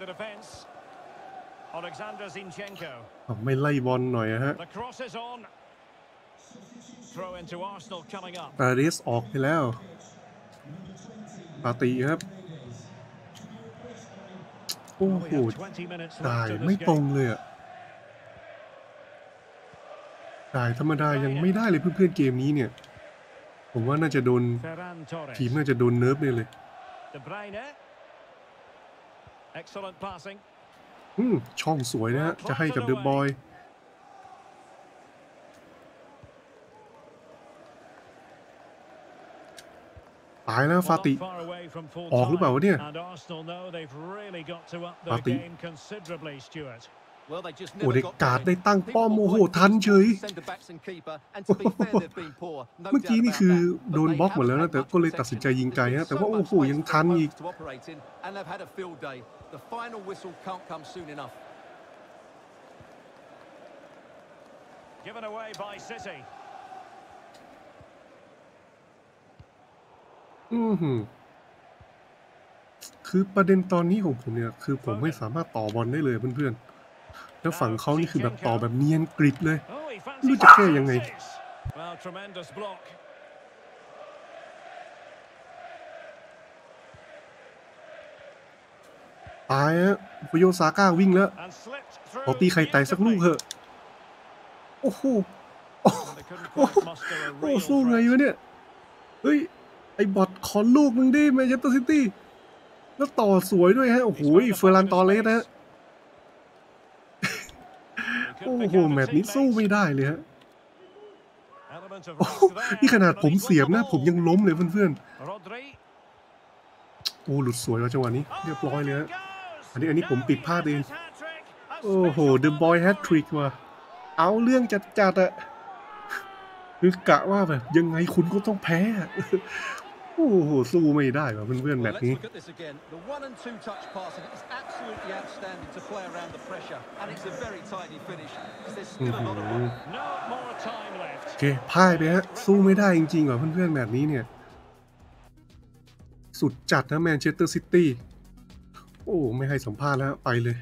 ไม่ไล่บอลหน่อยฮะปารีสออกไปแล้วปาติครับโอ้โหได้ไม่ตรงเลยอะได้ธรรมดายังไม่ได้เลยเพื่อนๆเกมนี้เนี่ยผมว่าน่าจะโดนทีมน่าจะโดนเนิร์ฟเลยอืมช่องสวยนะฮะจะให้กับเดอะบอยตายแล้วฟาติออกหรือเปล่าวะเนี่ยฟาติโอ้เด็กกาดได้ตั้งป้อมโอ้โหทันเฉยเมื่อกี้นี่คือโดนบล็อกหมดแล้วนะแต่ก็เลยตัดสินใจยิงไกลฮะแต่ว่าโอ้โหยังทันอีกอือหือคือประเด็นตอนนี้ของผมเนี่ยคือผมไม่สามารถต่อบอลได้เลยเพื่อนๆแล้วฝั่งเขานี่คือแบบต่อแบบเนียนกริบเลยไม่รู้จะแก้ยังไงตายฮะฟุโยซาก้าวิ่งแล้วขอตีไข่ไต่สักลูกเถอะโอ้โหโอ้โหสู้ไงวะเนี่ยเฮ้ยไอ้บอทขอลูกมึงดิแมนเชสเตอร์ซิตี้แล้วต่อสวยด้วยฮะโอ้โหเฟอร์รันตอเรสนะโอ้โหแมตช์นี้สู้ไม่ได้เลยฮะนี่ขนาดผมเสียบนะผมยังล้มเลยเพื่อนๆโอ้หลุดสวยแล้วจังหวะนี้เรียบร้อยเลยฮะอันนี้อันนี้ผมปิดพลาดเองโอ้โหเดอะบอยแฮตทริกว่ะเอาเรื่องจัดๆอะคือกะว่าแบบยังไงคุณก็ต้องแพ้โอ้โหสู้ไม่ได้ว่ะเพื่อนๆแบบนี้โอเคพ่ายไปฮะสู้ไม่ได้จริงๆว่ะเพื่อนๆแบบนี้เนี่ยสุดจัดนะแมนเชสเตอร์ซิตี้โอ้ไม่ให้สัมภาษณ์แล้วไปเลย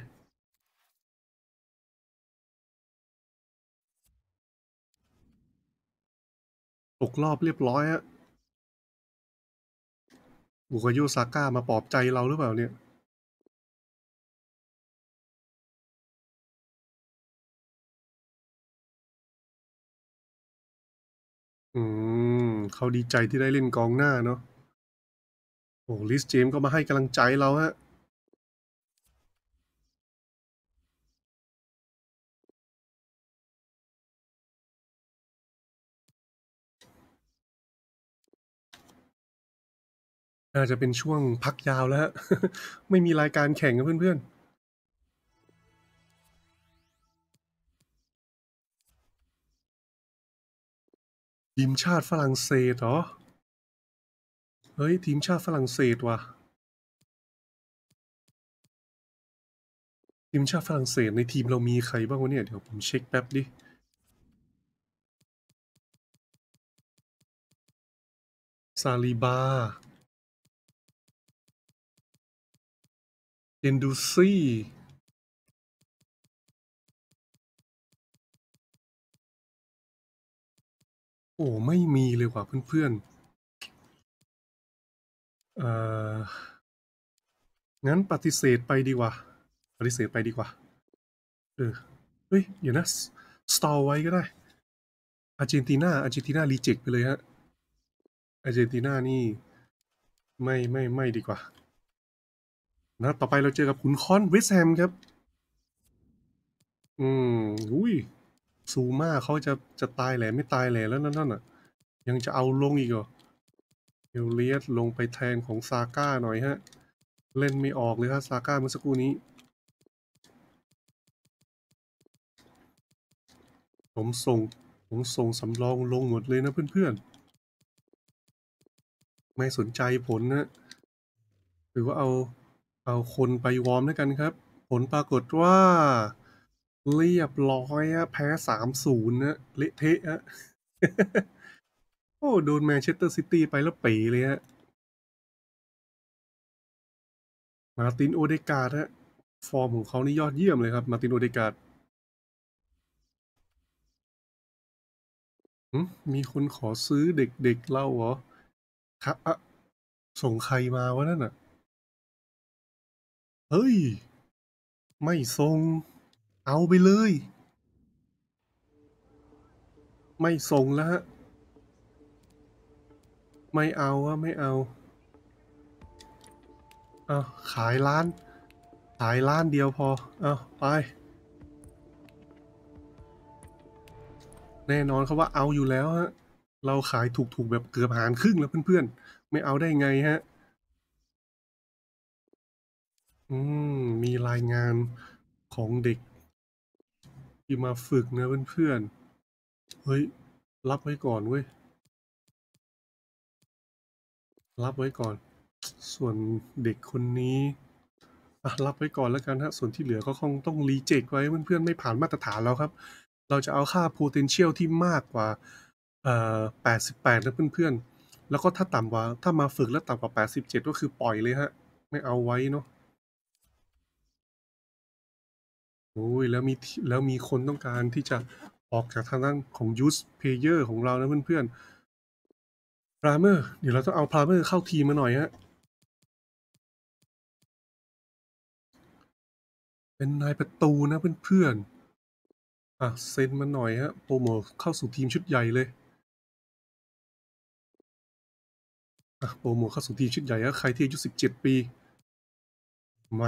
ตกรอบเรียบร้อยฮะบุคโยซาก้ามาปลอบใจเราหรือเปล่าเนี่ยอืมเขาดีใจที่ได้เล่นกองหน้าเนาะโอ้ลิสเจมก็มาให้กำลังใจเราฮะน่าจะเป็นช่วงพักยาวแล้วฮะ ไม่มีรายการแข่งกับเพื่อนๆทีมชาติฝรั่งเศสเหรอเฮ้ยทีมชาติฝรั่งเศสว่ะทีมชาติฝรั่งเศสในทีมเรามีใครบ้างวะเนี่ยเดี๋ยวผมเช็คแป๊บดิซาลีบาเอนดูซี่โอ้ไม่มีเลยว่ะเพื่อนๆเอ่องั้นปฏิเสธไปดีกว่าปฏิเสธไปดีกว่าเออเฮ้ยเดี๋ยวนะสตอร์ไว้ก็ได้อาร์เจนตินาอาร์เจนตินารีเจ็คไปเลยฮะอาร์เจนตินานี่ไม่ไม่ไม่ดีกว่านะต่อไปเราเจอกับขุนค้อนเวสต์แฮมครับอืมอุ้ยซูมาเขาจะจะตายแหล่ไม่ตายแหล่แล้วนั่นน่ะยังจะเอาลงอีกเหรอเอลเลียสลงไปแทนของซาก้าหน่อยฮะเล่นไม่ออกเลยครับซาก้าเมื่อสักครู่นี้ผมส่งผมส่งสำรองลงหมดเลยนะเพื่อนๆไม่สนใจผลนะหรือว่าเอาเอาคนไปวอร์มด้วยกันครับผลปรากฏว่าเรียบร้อยอะแพ้ สามศูนย์ นะเละเทะอะ โอ้โดนแมนเชสเตอร์ซิตี้ไปแล้วเป๋เลยฮะมาร์ตินโอเดการ์ดฮะฟอร์มของเขานี่ยอดเยี่ยมเลยครับมาร์ตินโอเดการ์ดมีคนขอซื้อเด็กๆเราเหรอครับอะส่งใครมาวะนั่นน่ะเฮ้ยไม่ส่งเอาไปเลยไม่ส่งแล้วฮะไม่เอาอะไม่เอาเอาขายร้านขายร้านเดียวพอเอาไปแน่นอนครับว่าเอาอยู่แล้วฮะเราขายถูกๆแบบเกือบหารครึ่งแล้วเพื่อนๆไม่เอาได้ไงฮะอืมมีรายงานของเด็กที่มาฝึกนะเพื่อนๆเฮ้ยรับไว้ก่อนเว้ยรับไว้ก่อนส่วนเด็กคนนี้อ่ะรับไว้ก่อนแล้วกันฮะส่วนที่เหลือก็คงต้องรีเจ็คไว้เพื่อนๆไม่ผ่านมาตรฐานแล้วครับเราจะเอาค่า potential ที่มากกว่าเอ่อแปดสิบแปดนะเพื่อนๆแล้วก็ถ้าต่ำกว่าถ้ามาฝึกแล้วต่ำกว่าแปดสิบเจ็ดก็คือปล่อยเลยฮะไม่เอาไว้เนาะโอ้ยแล้วมีแล้วมีคนต้องการที่จะออกจากทางด้านของ Youth Player ของเรานะเพื่อนๆพรามเมอร์เดี๋ยวเราต้องเอาพรามเมอร์เข้าทีมมาหน่อยฮะเป็นนายประตูนะเพื่อนๆอ่ะเซ็นมาหน่อยฮะโปรโมทเข้าสู่ทีมชุดใหญ่เลยอ่ะโปรโมทเข้าสู่ทีมชุดใหญ่ฮะใครที่อายุสิบเจ็ดปีมา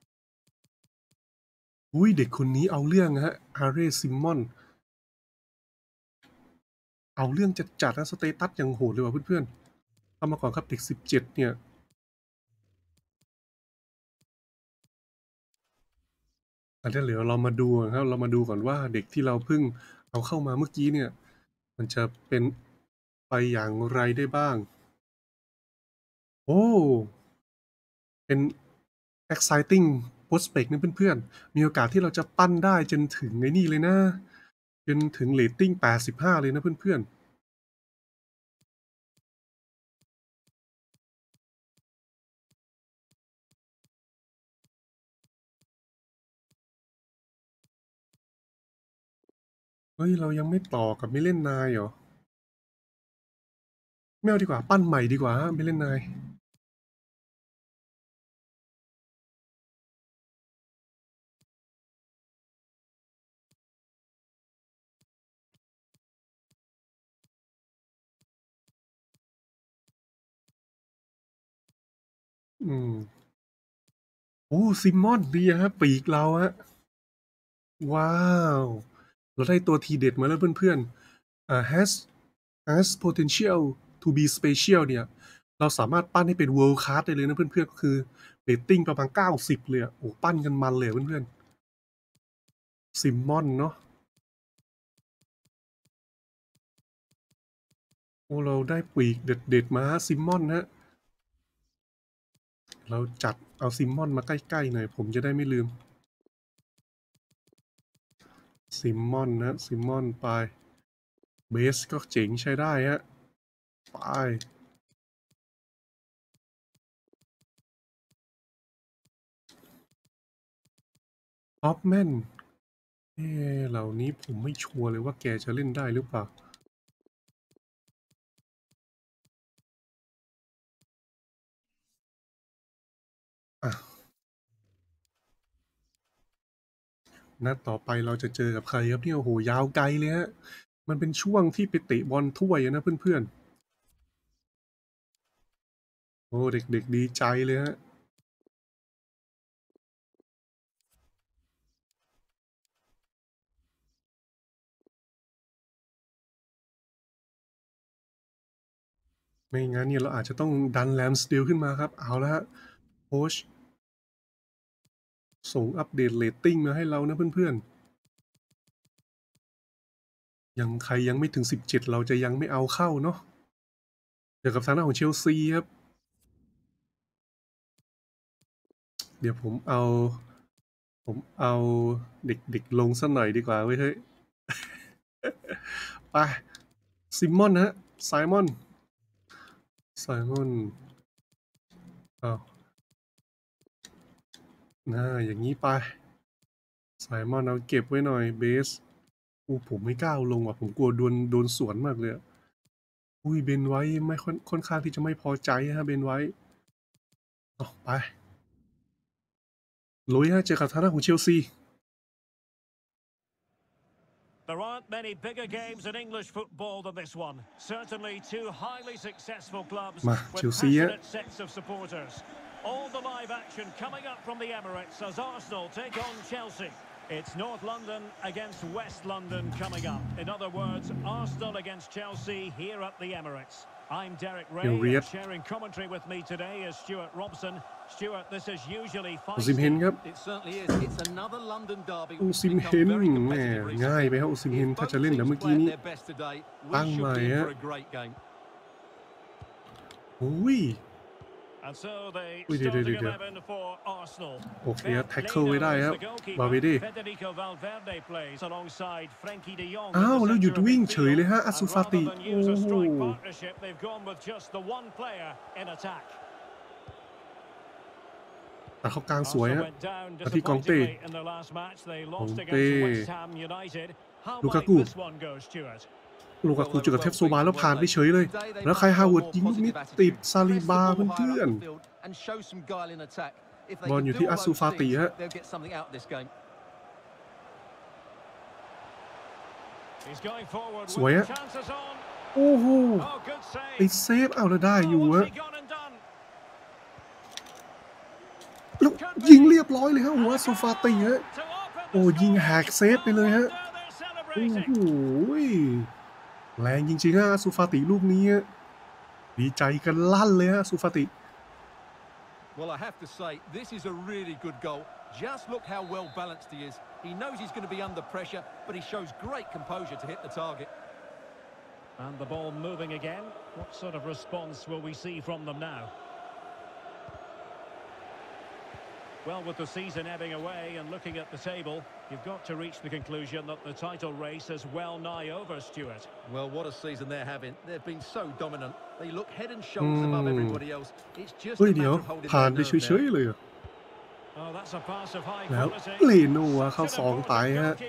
อุ้ยเด็กคนนี้เอาเรื่องฮะอาร์เรซิมอนเอาเรื่องจัดจัดนะสเตตัสอย่างโหดเลยว่ะเพื่อนๆเอามาก่อนครับเด็กสิบเจ็ดเนี่ยอันนี้เหลือเรามาดูครับเรามาดูก่อนว่าเด็กที่เราเพิ่งเอาเข้ามาเมื่อกี้เนี่ยมันจะเป็นไปอย่างไรได้บ้างโอ้เป็น exciting prospect นะเพื่อนๆมีโอกาสที่เราจะปั้นได้จนถึงไอ้นี่เลยนะจนถึงเรตติ้งแปดสิบห้าเลยนะเพื่อนๆเฮ้ยเรายังไม่ต่อกับไม่เล่นนายเหรอไม่เอาดีกว่าปั้นใหม่ดีกว่าไม่เล่นนายอืมโอ้ซิมอนดีฮะปีกเราฮะว้าวเราได้ตัวทีเด็ดมาแล้วเพื่อนๆอ่า has has potential to be special เนี่ยเราสามารถปั้นให้เป็น world class ได้เลยนะเพื่อนๆก็คือเรตติ้งประมาณเก้าสิบเลยอะโอ้ปั้นกันมันเลยเพื่อนๆซิมมอนเนาะโอ้เราได้ปีกเด็ดๆมาซิมมอนฮะเราจัดเอาซิมมอนมาใกล้ๆหน่อยผมจะได้ไม่ลืมซิมมอนนะซิมมอนไปเบสก็เจ๋งใช้ได้ฮะไปออฟแมนเอ๊ะเหล่านี้ผมไม่ชัวร์เลยว่าแกจะเล่นได้หรือเปล่าอ่ะนัดต่อไปเราจะเจอกับใครครับเนี่ยโอ้โหยาวไกลเลยฮะมันเป็นช่วงที่ไปเตะบอลถ้วยนะเพื่อนๆโอ้เด็กๆดีใจเลยฮะไม่งั้นเนี่ยเราอาจจะต้องดันแรมสตีลขึ้นมาครับเอาละฮะโค้ชส่งอัปเดตเรตติ้งมาให้เรานะเพื่อนๆยังใครยังไม่ถึงสิบเจ็ดเราจะยังไม่เอาเข้าเนาะเจอกับทางด้านของเชลซีครับเดี๋ยวผมเอาผมเอาเด็กๆลงสักหน่อยดีกว่าเว้ยเฮ้ย ไปซิมอนฮะไซมอนไซมอนอ้าวน่าอย่างนี้ไปไซมอนเอาเก็บไว้หน่อยเบสอู้ผมไม่กล้าลงว่ะผมกลัวโดนโดนสวนมากเลยอุ้ยเบนไว้ไม่ค่อนค่อนข้างที่จะไม่พอใจฮะเบนไว้เอาไปลุยฮะเจอกับทางด้านของเชลซี There aren't many bigger games in English football than this one. Certainly two highly successful clubs with passionate sets of supporters. All the live action coming up from the Emirates as Arsenal take on Chelsea. It's North London against West London coming up. In other words, Arsenal against Chelsea here at the Emirates. I'm Derek Ray, and sharing commentary with me today is Stuart Robson. Stuart, this is usually five. อุซิมเฮนครับ It certainly is. It's another London derby. อุซิมเฮนแหมง่ายไปครับอุซิมเฮนถ้าจะเล่นแบบเมื่อกี้นี้ตั้งใหม่ฮะอุ้ย And so they starting eleven for Arsenal. โอเคแท็กเกิลไว้ได้ครับบาเวดี้ Federico Valverde plays alongside Frenkie de Jong. อ้าวแล้วหยุดวิ่งเฉยเลยฮะอัสซูฟาติโอ้โห They've gone with just the one player in attack. แต่เขากลางสวยฮะมาที่กองเต้กองเต้ลูกากูลูกากูเจอกับเทปโซบาแล้วผ่านไปเฉยเลยแล้วใครฮาวเวิร์ดยิงลูกนี้ติดซาลิบาเพื่อนๆบอลอยู่ที่อัสซูฟาติฮะสวยฮะโอ้โหไปเซฟเอาแล้วได้อยู่ฮะแล้วยิงเรียบร้อยเลยฮะหัวซูฟาติฮะโอ้ยิงแฮกเซฟไปเลยฮะโอ้โหแรงจริงๆฮะซูฟาติลูกนี้ดีใจกันลั่นเลยฮะซูฟาติ Well, I have to say, this is a really good goal. Just look how well balanced he is. He knows he's going to be under pressure, but he shows great composure to hit the target. And the ball moving again. What sort of response will we see from them now? Well, with the season ebbing away and looking at the table, you've got to reach the conclusion that the title race is well nigh over, Stuart. Well, what a season they're having. They've been so dominant. They look head and shoulders mm. above everybody else. It's just a matter of holding their nerve there. Oh, that's a pass of high quality. แล้วเลโน่เข้าสองไปฮะ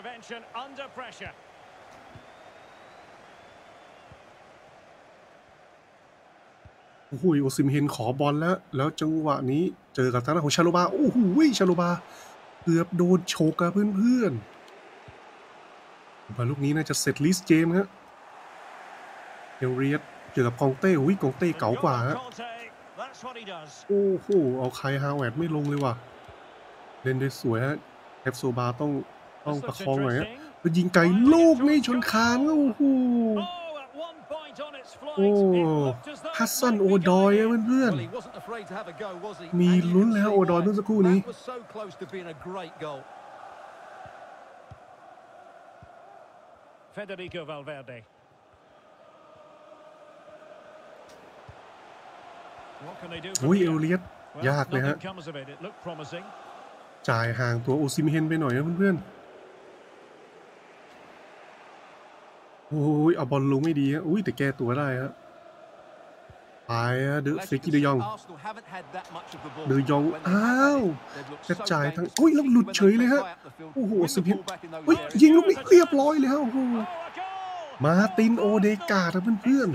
โอ้โหโอซิมเฮนขอบอลแล้วแล้วจังหวะนี้เจอกับทางด้านของชาโลบาโอ้โหชาโลบาเกือบโดนโชกกับเพื่อนๆบอลลูกนี้น่าจะเสร็จลิสเกมครับเอลเรียสเจอกับกองเต้อุ้ยกองเต้เก๋ากว่าฮะโอ้โหเอาใครฮาวเวิร์ดไม่ลงเลยว่ะเล่นได้สวยฮะเอฟโซบาต้องต้องประคองหน่อยฮะแล้วยิงไกลลูกนี่ชนคานโอ้โหโอ้ฮัสซันโอดอยเพื่อนๆมีลุ้นแล้วโอดอยเมื่อสักครู่นี้ Federico Valverde โอ้ยเอลเลียสยากเลยฮะจ่ายห่างตัวโอซิมเฮนไปหน่อยนะเพื่อนๆโอ้ยเอาบอลลงไม่ดีฮะอุ้ยแต่แก้ตัวได้ฮะไปฮะเดอะเฟกิเดยองเดยองอ้าวกระจายทั้งอุ้ยแล้วหลุดเฉยเลยฮะโอ้โหโอซิมเฮนอุ้ยยิงลูกนี้เรียบร้อยเลยฮะโอ้โหมาตินโอเดกาครับเพื่อนๆ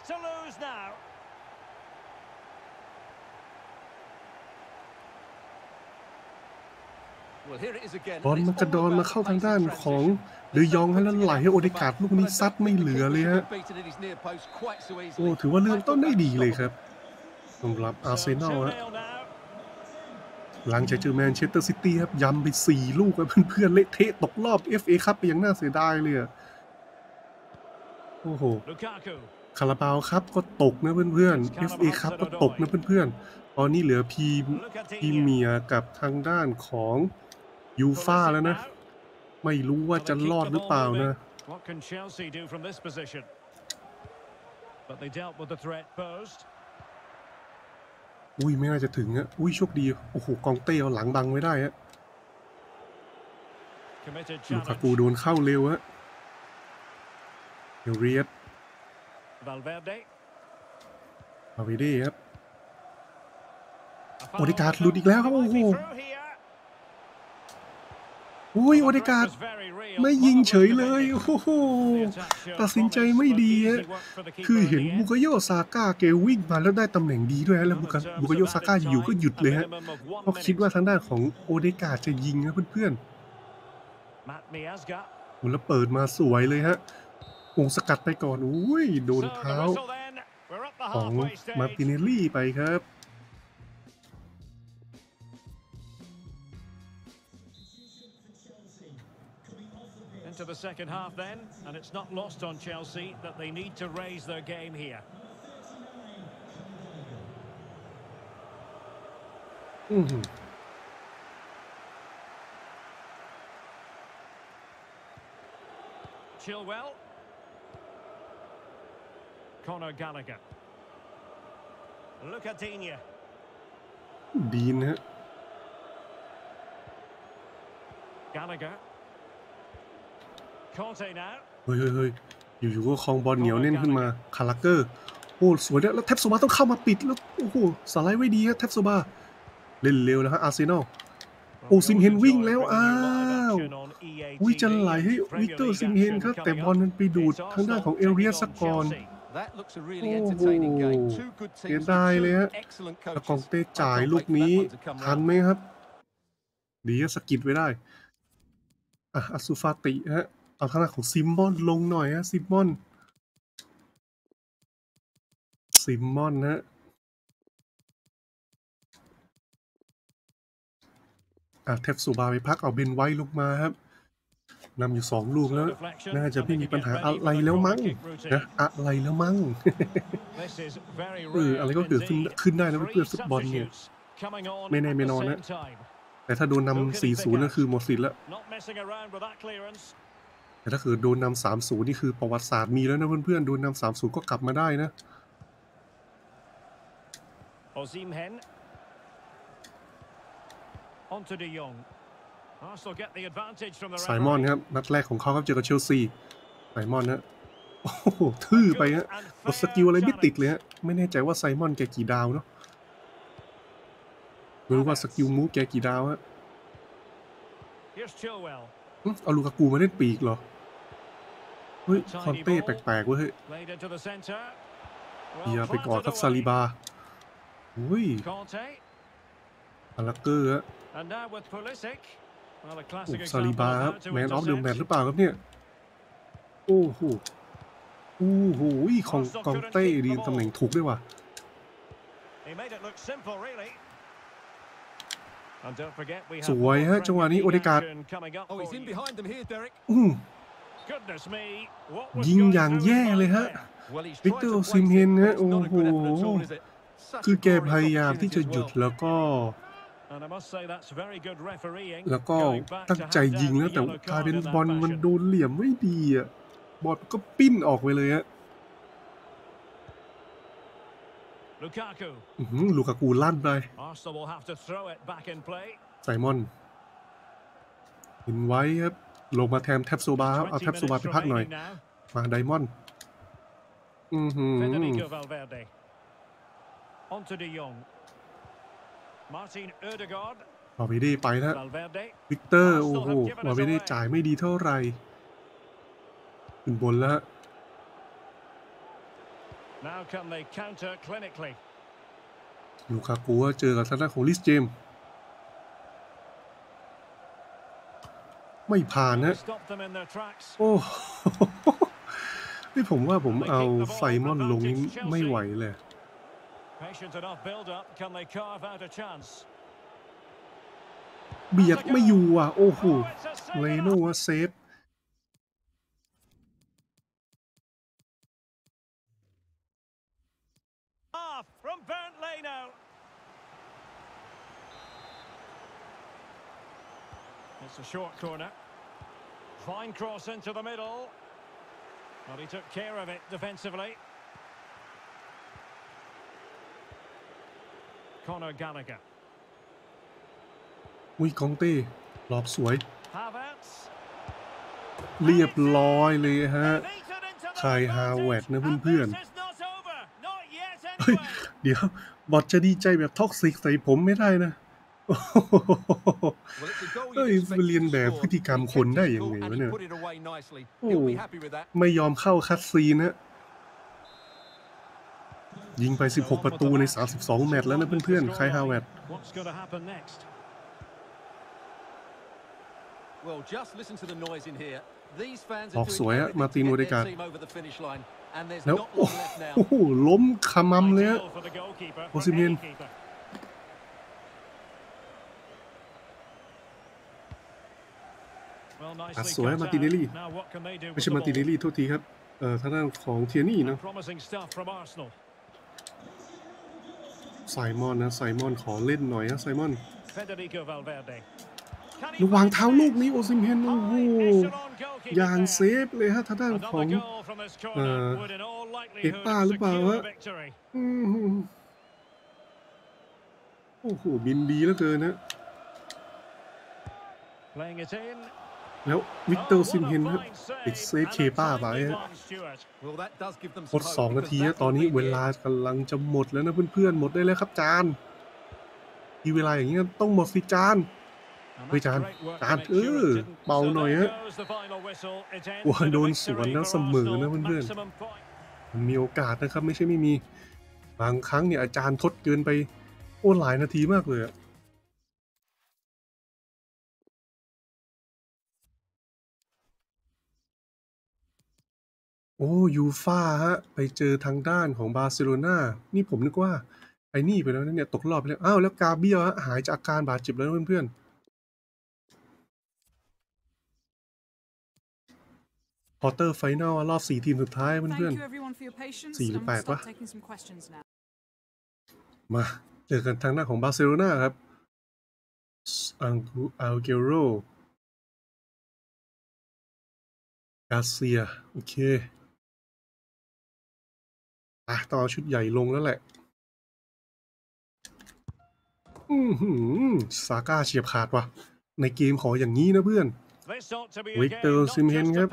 บอลมันกระโดดมาเข้าทางด้านของเดยองให้แล้วไหลให้โอเดกาดลูกนี้ซัดไม่เหลือเลยฮะโอ้ถือว่าเริ่มต้นได้ดีเลยครับสำหรับอาร์เซนอลฮะหลังจากเจอแมนเชสเตอร์ซิตี้ครับยำไปสี่ลูกกับเพื่อนๆเละเทะตกรอบ เอฟ เอ คัพไปอย่างน่าเสียดายเลยโอ้โหคาราบาวครับก็ตกนะเพื่อนๆ เอฟ เอ คัพก็ตกนะเพื่อนๆตอนนี้เหลือพีพีเมียกับทางด้านของยูฟ่าแล้วนะไม่รู้ว่าจะรอดหรือเปล่านะอุ้ยไม่น่าจะถึงอ่ะอุ้ยโชคดีโอ้โหกองเต้เอาหลังบังไว้ได้ฮะลูกากูโดนเข้าเร็วฮะเอเรียสวาลเวเดอาวิเดครับโอเดการ์ดหลุดอีกแล้วครับโอ้โหอุ้ยโอเดการ์ดไม่ยิงเฉยเลยโอ้โหตัดสินใจไม่ดีฮะคือเห็นบุกโยซาก้าเกวิ่งมาแล้วได้ตำแหน่งดีด้วยแล้วบุกโยซาก้าอยู่ก็หยุดเลยฮะเพราะคิดว่าทางด้านของโอเดการ์ดจะยิงนะเพื่อนๆแล้วเปิดมาสวยเลยฮะวงสกัดไปก่อนอุ้ยโดนเท้าของมาร์ติเนลลี่ไปครับ into the second half then, and it's not lost on Chelsea that they need to raise their game here. Mm-hmm. Chilwell. Conor Gallagher. Look at Digne. Dean. Gallagher. เฮ้ยเฮ้ยอยู่ๆก็คลองบอลเหนียวแน่นขึ้นมาคาราเกอร์โอ้สวยแล้วแล้วแท็บโซบาต้องเข้ามาปิดแล้วโอ้โหสไลด์ไว้ดีครับแท็บโซบาเล่นเร็วนะฮะอาร์เซนอลโอ้ซิมเฮนวิ่งแล้วอ้าวอุ้ยจะไหลให้วิกเตอร์ซิมเฮนครับแต่บอลมันไปดูดทางด้านของเอเรียสก่อนโอ้โหเสียดายเลยฮะแล้วกองเต้จ่ายลูกนี้ทันไหมครับดีสกิดไว้ได้อ่ะอัสุฟาติฮะเอาทางด้านของซิมมอนลงหน่อยฮะซิมมอนซิมมอนฮะอ่ะเทปซูบาไปพักเอาเบนไว้ลงมาครับนำอยู่สองลูกแล้วน่าจะไม่มีปัญหาอะไรแล้วมั้งนะอะไรแล้วมั้งเอออะไรก็เกิดขึ้นขึ้นได้นะเพื่อนฟุตบอลเนี่ยไม่แน่ไม่นอนนะแต่ถ้าโดนนำ สี่ศูนย์ นั่นคือหมดสิทธิ์แล้วแต่ถ้าเกิดโดนนำ สามศูนย์ นี่คือประวัติศาสตร์มีแล้วนะเพื่อนๆโดนนำ สามศูนย์ ก็กลับมาได้นะไซมอนครับนัดแรกของเขาครับเจอกับเชลซีไซมอนนะโอ้โหทื่อไปฮะกดสกิลอะไรไม่ติดเลยฮะไม่แน่ใจว่าไซมอนแกกี่ดาวเนาะไม่รู้ว่าสกิลมูฟแกกี่ดาวฮะเอาลูกากูมาเล่นปีกเหรอเฮ้ยคอนเต้แปลกๆเว้ยอย่าไปกอดครับซาลิบาอุ้ยอารักเกอร์ฮะโอ้ซาลิบาครับแมนออฟเดอะแมตช์หรือเปล่าครับเนี่ยโอ้โหโอ้โหของกองเต้เรียนตำแหน่งถูกด้วยว่ะสวยฮะจังหวะนี้โอเดการ์ดอืมยิงอย่างแย่เลยฮะวิกเตอร์ซิมเฮนฮะโอ้โหคือแกพยายามที่จะหยุดแล้วก็แล้วก็ตั้งใจยิงแล้วแต่กลายเป็นบอลมันโดนเหลี่ยมไม่ดีอ่ะบอลก็ปิ้นออกไปเลยฮะลูกากูลั่นไปไซมอนเห็นไว้ครับลงมาแทนแท็บโซบาครับเอาแท็บโซบาไปพักหน่อยมาไดมอนด์อือหือวาเวเดไปนะวิกเตอร์โอ้โหวาเวเดจ่ายไม่ดีเท่าไหร่ขึ้นบนแล้วลูกากูเจอกับทางด้านของลิสเจมไม่ผ่านนะโอ้นี่ผมว่าผมเอาไซมอนลงนี้ไม่ไหวเลยเบียดไม่อยู่อ่ะโอ้โหเลโน่เซฟ It's a short corner. Fine cross into the middle. Well, he took care of it defensively. Conor Gallagher. อุ้ยกองเต้หลอกสวยเรียบร้อยเลยฮะไคฮาเวิร์ดนะเพื่อนๆเฮ้ยเดี๋ยวบอทจะดีใจแบบท็อกซิกใส่ผมไม่ได้นะเฮ้ยเรียนแบบพฤติกรรมคนได้ยังไงวะเนี่ยโอ้ไม่ยอมเข้าคัตซีนนะยิงไปสิบหกประตูในสามสิบสองแมตช์แล้วนะเพื่อนๆไคฮาเวิร์ดออกสวยอะมาร์ตินโอเดการ์ดแล้วโอ้โหล้มขมำเลยอะโอซิเมนอัดสวยมาร์ตินเนลลี่ไม่ใช่มาร์ตินเนลลี่โทษทีครับเอ่อทางด้านของเทียนี่นะไซมอนนะไซมอนขอเล่นหน่อยนะไซมอนระหว่างเท้าลูกนี้โอซิเมนโอ้โหอย่างเซฟเลยฮะทางด้านของเอ่อเอป้าหรือเปล่าวะโอ้โหบินดีเหลือเกินนะแล้ววิกเตอร์ซิมเฮนครับติดเซฟเคป้าไปฮะหมดสองนาทีตอนนี้เวลากำลังจะหมดแล้วนะเพื่อนๆหมดได้แล้วครับจานทีเวลาอย่างนี้ต้องหมดสิจานเฮ้ยจานจานเออเบาหน่อยฮะว่าโดนสวนแล้วเสมอนะเพื่อนๆมันมีโอกาสนะครับไม่ใช่ไม่มีบางครั้งเนี่ยอาจารย์ทดเกินไปโอ้หลายนาทีมากเลยอะโอ้ยูฟ่าฮะไปเจอทางด้านของบาร์เซโลนานี่ผมนึกว่าไอ้นี่ไปแล้วเนี่ยตกรอบไปแล้วอ้าวแล้วกาเบียลฮะหายจากอาการบาดเจ็บแล้วเพื่อนๆพอเตอร์ไฟนอลรอบสี่ทีมสุดท้ายเพื่อนๆสี่หรือแปดวะมาเจอกันทางหน้าของบาร์เซโลนาครับอังกูอัลเกโรกาเซียโอเคอ่ะต่อชุดใหญ่ลงแล้วแหละอือหือซาก้าเฉียบขาดว่ะในเกมขออย่างนี้นะเพื่อนวิกเตอร์ซิมเฮนครับ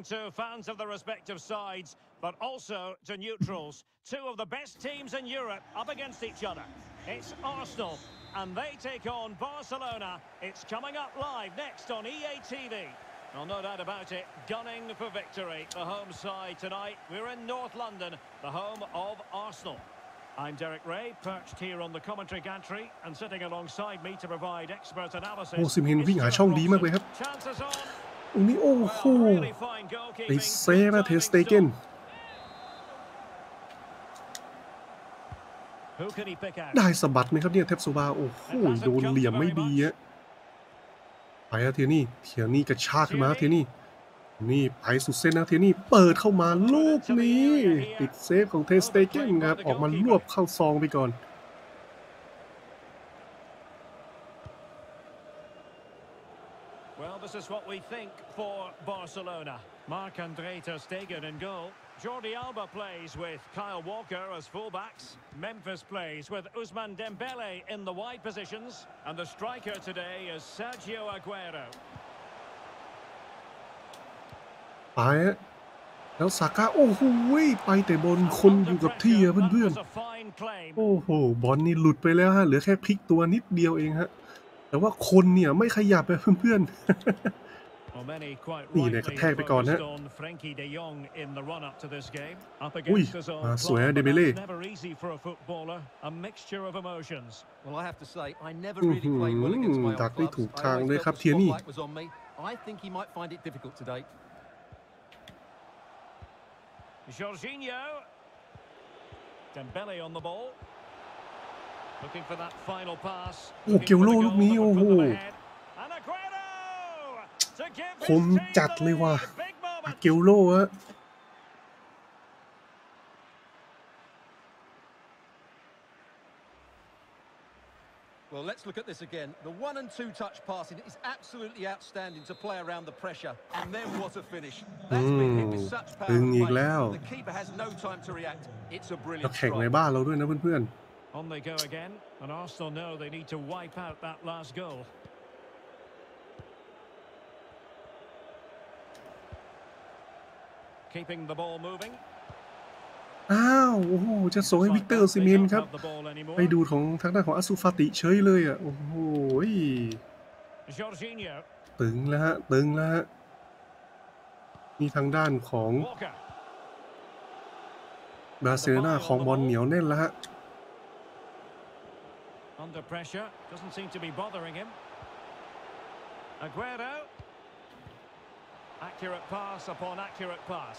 but also to neutrals. Two of the best teams in Europe up against each other. It's Arsenal, and they take on Barcelona. It's coming up live next on E A T V. Well, no doubt about it, gunning for victory. The home side tonight. We're in North London, the home of Arsenal. I'm Derek Ray, perched here on the commentary gantry and sitting alongside me to provide expert analysis. โอ้ซิมเฮนวิ่งหาช่องดีมากเลยครับตรงนี้โอ้โหไปเซฟนะเทสเตเกนได้สะบัดไหมครับเนี่ยเทปโซบาโอ้โหโดนเหลี่ยมไม่ดีอะไปอะเทียนี่เทียนี่กระชากขึ้นมาเทียนี่นี่ไปสุดเส้นนะเทียนี่เปิดเข้ามาลูกนี้ติดเซฟของเทสเตเกนครับออกมารวบเข้าซองไปก่อน Well, this is what we think for Barcelona. Marc-Andre ter Stegen in goal. Jordi Alba plays with Kyle Walker as fullbacks. Memphis plays with Ousmane Dembele in the wide positions. And the striker today is Sergio Aguero. ไปแล้วซาก้าโอ้โหไปแต่บอลคนอยู่กับที่อะเพื่อนๆโอ้โหบอลนี่หลุดไปแล้วฮะเหลือแค่พลิกตัวนิดเดียวเองฮะแต่ว่าคนเนี่ยไม่ขยับเลยเพื่อนๆนี่เนี่ยกระแทกไปก่อนฮะอุ้ยมาสวยเดเบเล่ดักได้ถูกทางเลยครับเทียนี่ Jorginho Dembele on the ball looking for that final pass โอ้เกลโลลูกนี้โอ้โหคมจัดเลยว่ะเกลโลอะ Well, let's look at this again. The one and two touch passing is absolutely outstanding to play around the pressure. And then what a finish. That's been hit with such power. The keeper has no time to react. It's a brilliant strike. แข่งในบ้านเราด้วยนะเพื่อนๆ On they go again, and Arsenal know they need to wipe out that last goal. keeping the ball moving. อ้าวโอ้โหจะส่งให้วิกเตอร์ซิเมนครับไปดูของทางด้านของอัสซูฟาติเฉยเลยอ่ะโอ้โหตึงแล้วฮะตึงแล้วฮะมีทางด้านของบาร์เซโลนาของบอลเหนียวแน่นแล้วฮะ Under pressure, doesn't seem to be bothering him. Aguero. Accurate pass upon accurate pass.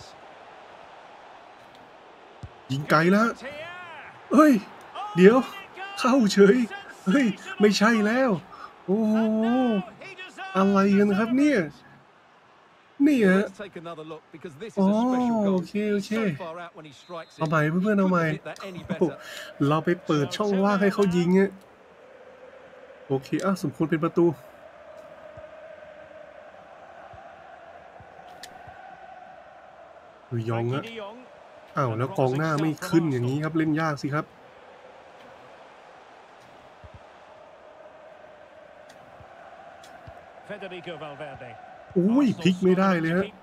ยิงไกลแล้วเฮ้ยเดี๋ยวเข้าเฉยเฮ้ยไม่ใช่แล้วโอ้โหอะไรกันครับเนี่ยนี่ฮะอ๋อโอเคโอเคเอาใหม่เพื่อนๆเอาใหม่เราไปเปิดช่องว่างให้เขายิงเนี่ยโอเคอ่ะสมควรเป็นประตูดูยองอะอ้าวแล้วกองหน้าไม่ขึ้นอย่างนี้ครับเล่นยากสิครับอุ้ยพลิกไม่ได้เลยฮะ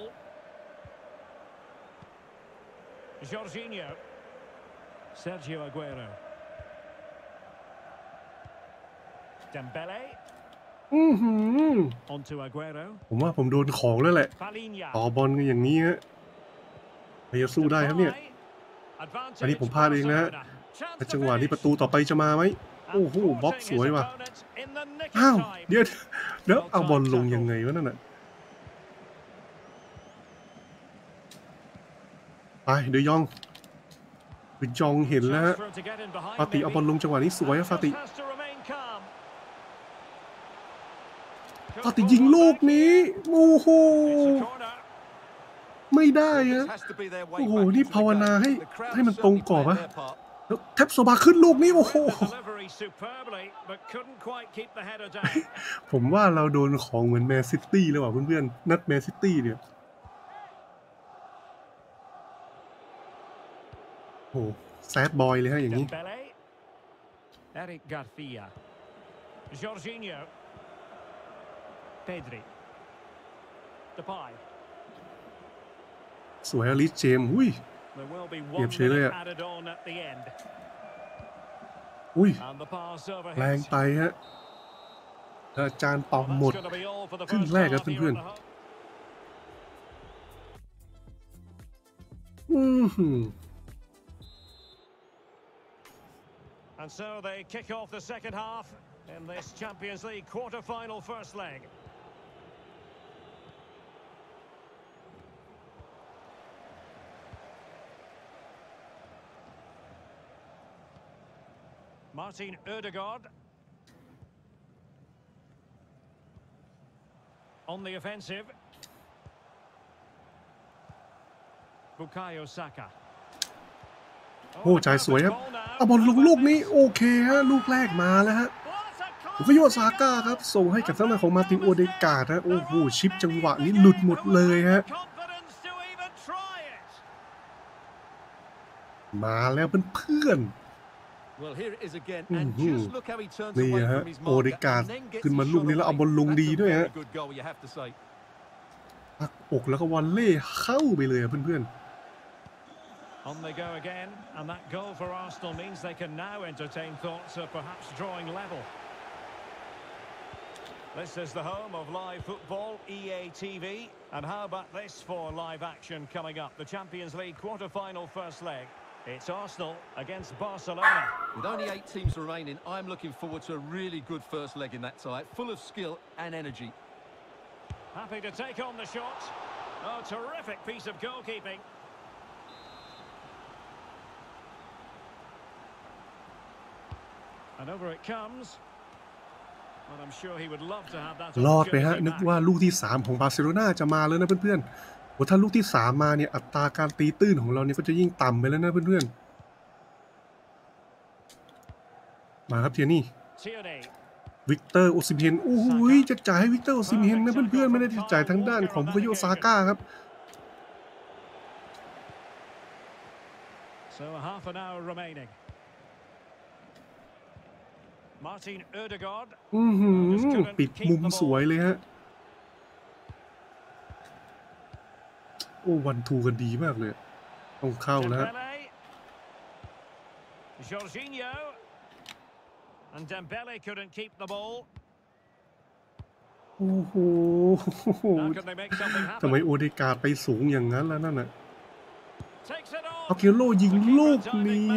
อือหือผมว่าผมโดนของแล้วแหละต่อบอลกันอย่างนี้ฮะใครจะสู้ได้ครับเนี่ยอันนี้ผมพลาดเองนะฮะจังหวะนี้ประตูต่อไปจะมาไหมโอ้โหบล็อกสวยว่ะอ้าวเดี๋ยวเดี๋ยวเอาบอลลงยังไงวะนั่นน่ะไปเดี๋ยวยองเดี๋ยวยองเห็นแล้วฟาติเอาบอลลงจังหวะนี้สวยฟาติฟาติยิงลูกนี้โอ้โหไม่ได้ฮะโอ้โหนี่ภาวนาให้ให้มันตรงกรอบอะแล้วแท็บโซบาขึ้นลูกนี้โอ้โหผมว่าเราโดนของเหมือนแมนซิตี้เลยว่ะเพื่อนๆนัดแมนซิตี้เนี่ยโอ้แซดบอยเลยฮะอย่างนี้สวยอลิสเจมอุ้ยเหยียบเฉยเลยอ่ะอุ้ยแรงไปฮะอาจารย์เป่าหมดขึ้นแรกครับเพื่อนๆอือหือ And so they kick off the second half in this Champions League quarter-final first leg. Martin Ødegaard on the offensive. Bukayo Saka. โอ้ใจสวยครับเอาบอลลงลูกนี้โอเคฮะลูกแรกมาแล้วฮะบุคโยซาก้าครับส่งให้กับทางด้านของมาร์ตินโอเดการ์ดฮะโอ้โหชิปจังหวะนี้หลุดหมดเลยฮะมาแล้วเพื่อนๆนี่ฮะโอเดการ์ดขึ้นมาลูกนี้แล้วเอาบอลลงดีด้วยฮะปักอกแล้วก็วอลเล่เข้าไปเลยเพื่อนๆ On they go again, and that goal for Arsenal means they can now entertain thoughts of perhaps drawing level. This is the home of live football, E A T V, and how about this for live action coming up? The Champions League quarter-final first leg. It's Arsenal against Barcelona. With only eight teams remaining, I'm looking forward to a really good first leg in that tie, full of skill and energy. Happy to take on the shot. Oh, terrific piece of goalkeeping. And over it comes. And I'm sure he would love to have that. รอดไปฮะนึกว่าลูกที่สามของบาร์เซโลนาจะมาแล้วนะเพื่อนๆโหถ้าลูกที่สามมาเนี่ยอัตราการตีตื้นของเราเนี่ยก็จะยิ่งต่ำไปแล้วนะเพื่อนๆมาครับเทียนี่วิกเตอร์โอซิเมนโอ้ยจะจ่ายให้วิกเตอร์โอซิเมนนะเพื่อนๆไม่ได้จ่ายทางด้านของบุคโยซาก้าครับ So half an hour remaining. Martin Ødegaard อือหือปิดมุมสวยเลยฮะโอ้วันทูกันดีมากเลยต้องเข้าแล้ว Jorginho and Dembele couldn't keep the ball โอ้โหทำไมโอเดการ์ดไปสูงอย่างนั้นแล้วนั่นน่ะเอาเกโลยิงลูกนี้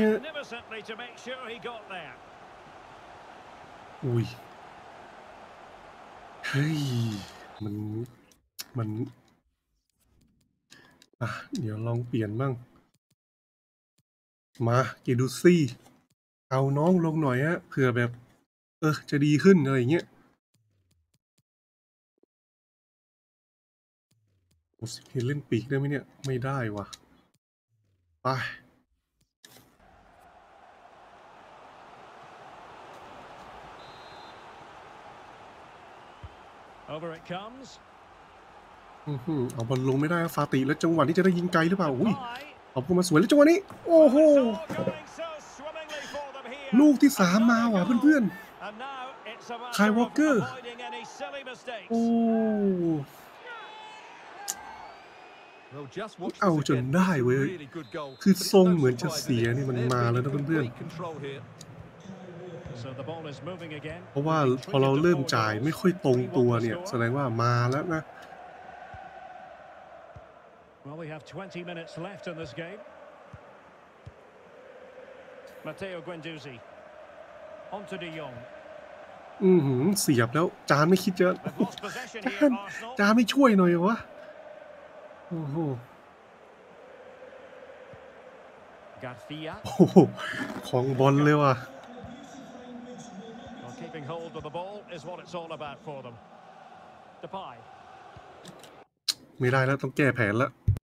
อุ้ยเฮ้ยมันมันอ่ะเดี๋ยวลองเปลี่ยนบ้างมาเกดูซี่เอาน้องลงหน่อยฮะเผื่อแบบเออจะดีขึ้นอะไรอย่างเงี้ยโอ้สิเล่นปีกได้ไหมเนี่ยไม่ได้ว่ะไป Over it comes อือหือเอาบอลลงไม่ได้ฟาติแล้วจังหวะนี้จะได้ยิงไกลหรือเปล่าอุ้ยเอาเข้ามาสวยแล้วจังหวะนี้โอ้โหลูกที่สามมาว่ะเพื่อนๆคายวอลเกอร์โอ้เอาจนได้เว้ยคือทรงเหมือนจะเสียนี่มันมาแล้วนะเพื่อนๆเพราะว่าพอเราเริ่มจ่ายไม่ค่อยตรงตัวเนี่ยแสดงว่ามาแล้วนะ Well, we have twenty minutes left in this game. Matteo Guendouzi onto De Jong. อือหือเสียบแล้วจานไม่คิดจะจานไม่ช่วยหน่อยวะโอ้โห Garcia โอ้โหของบอลเลยว่ะ Keeping hold of the ball is what it's all about for them. Depay ไม่ได้แล้วต้องแก้แผนแล้ว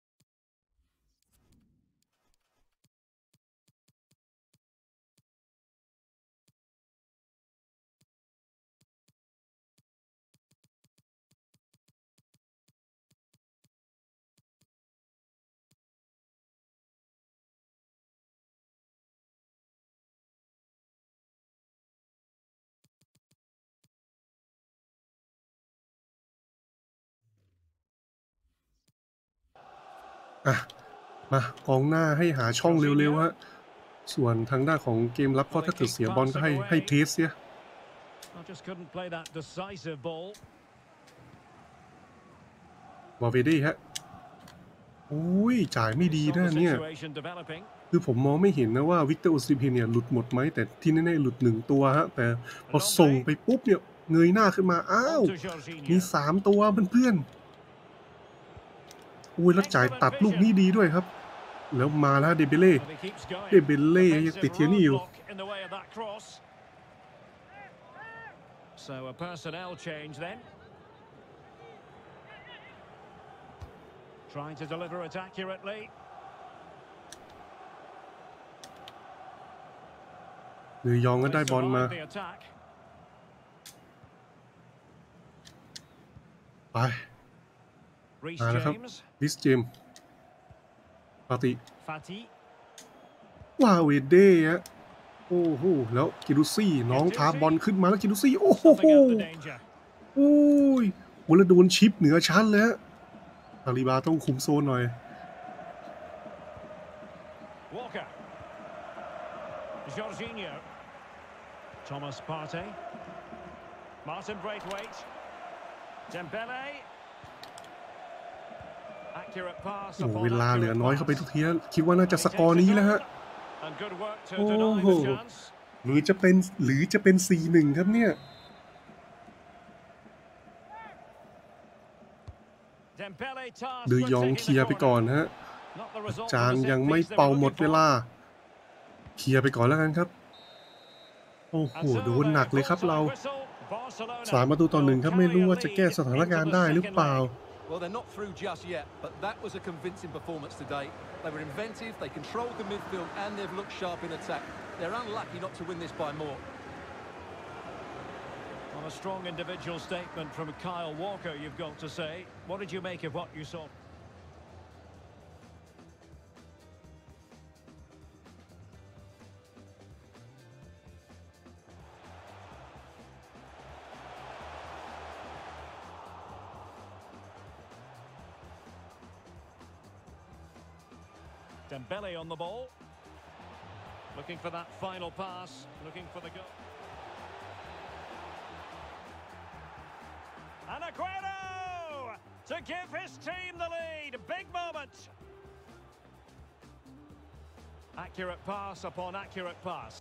อ่ะมากองหน้าให้หาช่องเร็วๆฮะส่วนทางด้านของเกมรับก็ถ้าเกิดเสียบอลก็ให้ให้เพสเสียวาเวดี้ฮะอุ้ยจ่ายไม่ดีนะเนี่ยคือผมมองไม่เห็นนะว่าวิกเตอร์โอซิเพนเนี่ยหลุดหมดไหมแต่ที่แน่ๆหลุดหนึ่งตัวฮะแต่พอส่งไปปุ๊บเนี่ยเงยหน้าขึ้นมาอ้าวมีสามตัวเพื่อนๆอุ้ยแล้วจ่ายตัดลูกนี้ดีด้วยครับแล้วมาแล้วเดเบเล่เดเบเล่ยังติดเทียนี่อยู่ So a personnel change then. Trying to deliver it accurately. หรือยองก็ได้บอลมาไปมาแล้วครับริสเจมฟาติวาเวเด้ฮะโอ้โหแล้วกิดูซี่น้องทาบอลขึ้นมาแล้วกิดูซี่โอ้โหโอ้ยโอ้แล้วโดนชิปเหนือชั้นเลยฮะอาลีบาต้องคุมโซนหน่อย Jorginho Thomas Partey Martin Braithwaite Dembele accurate pass โอ้เวลาเหลือน้อยเข้าไปทุกทีคิดว่าน่าจะสกอร์นี้แล้วฮะโอ้โหหรือจะเป็นหรือจะเป็น สี่หนึ่ง ครับเนี่ยดือยองเคลียร์ไปก่อนฮะจางยังไม่เป่าหมดเวลาเคลียร์ไปก่อนแล้วกันครับโอ้โหโดนหนักเลยครับเราสามประตูต่อหนึ่งครับไม่รู้ว่าจะแก้สถานการณ์ได้หรือเปล่า Well, they're not through just yet, but that was a convincing performance today. They were inventive, they controlled the midfield, and they've looked sharp in attack. They're unlucky not to win this by more. On a strong individual statement from Kyle Walker, you've got to say. What did you make of what you saw? Dembele on the ball. Looking for that final pass. Looking for the goal. And Aguero to give his team the lead. Big moment. Accurate pass upon accurate pass.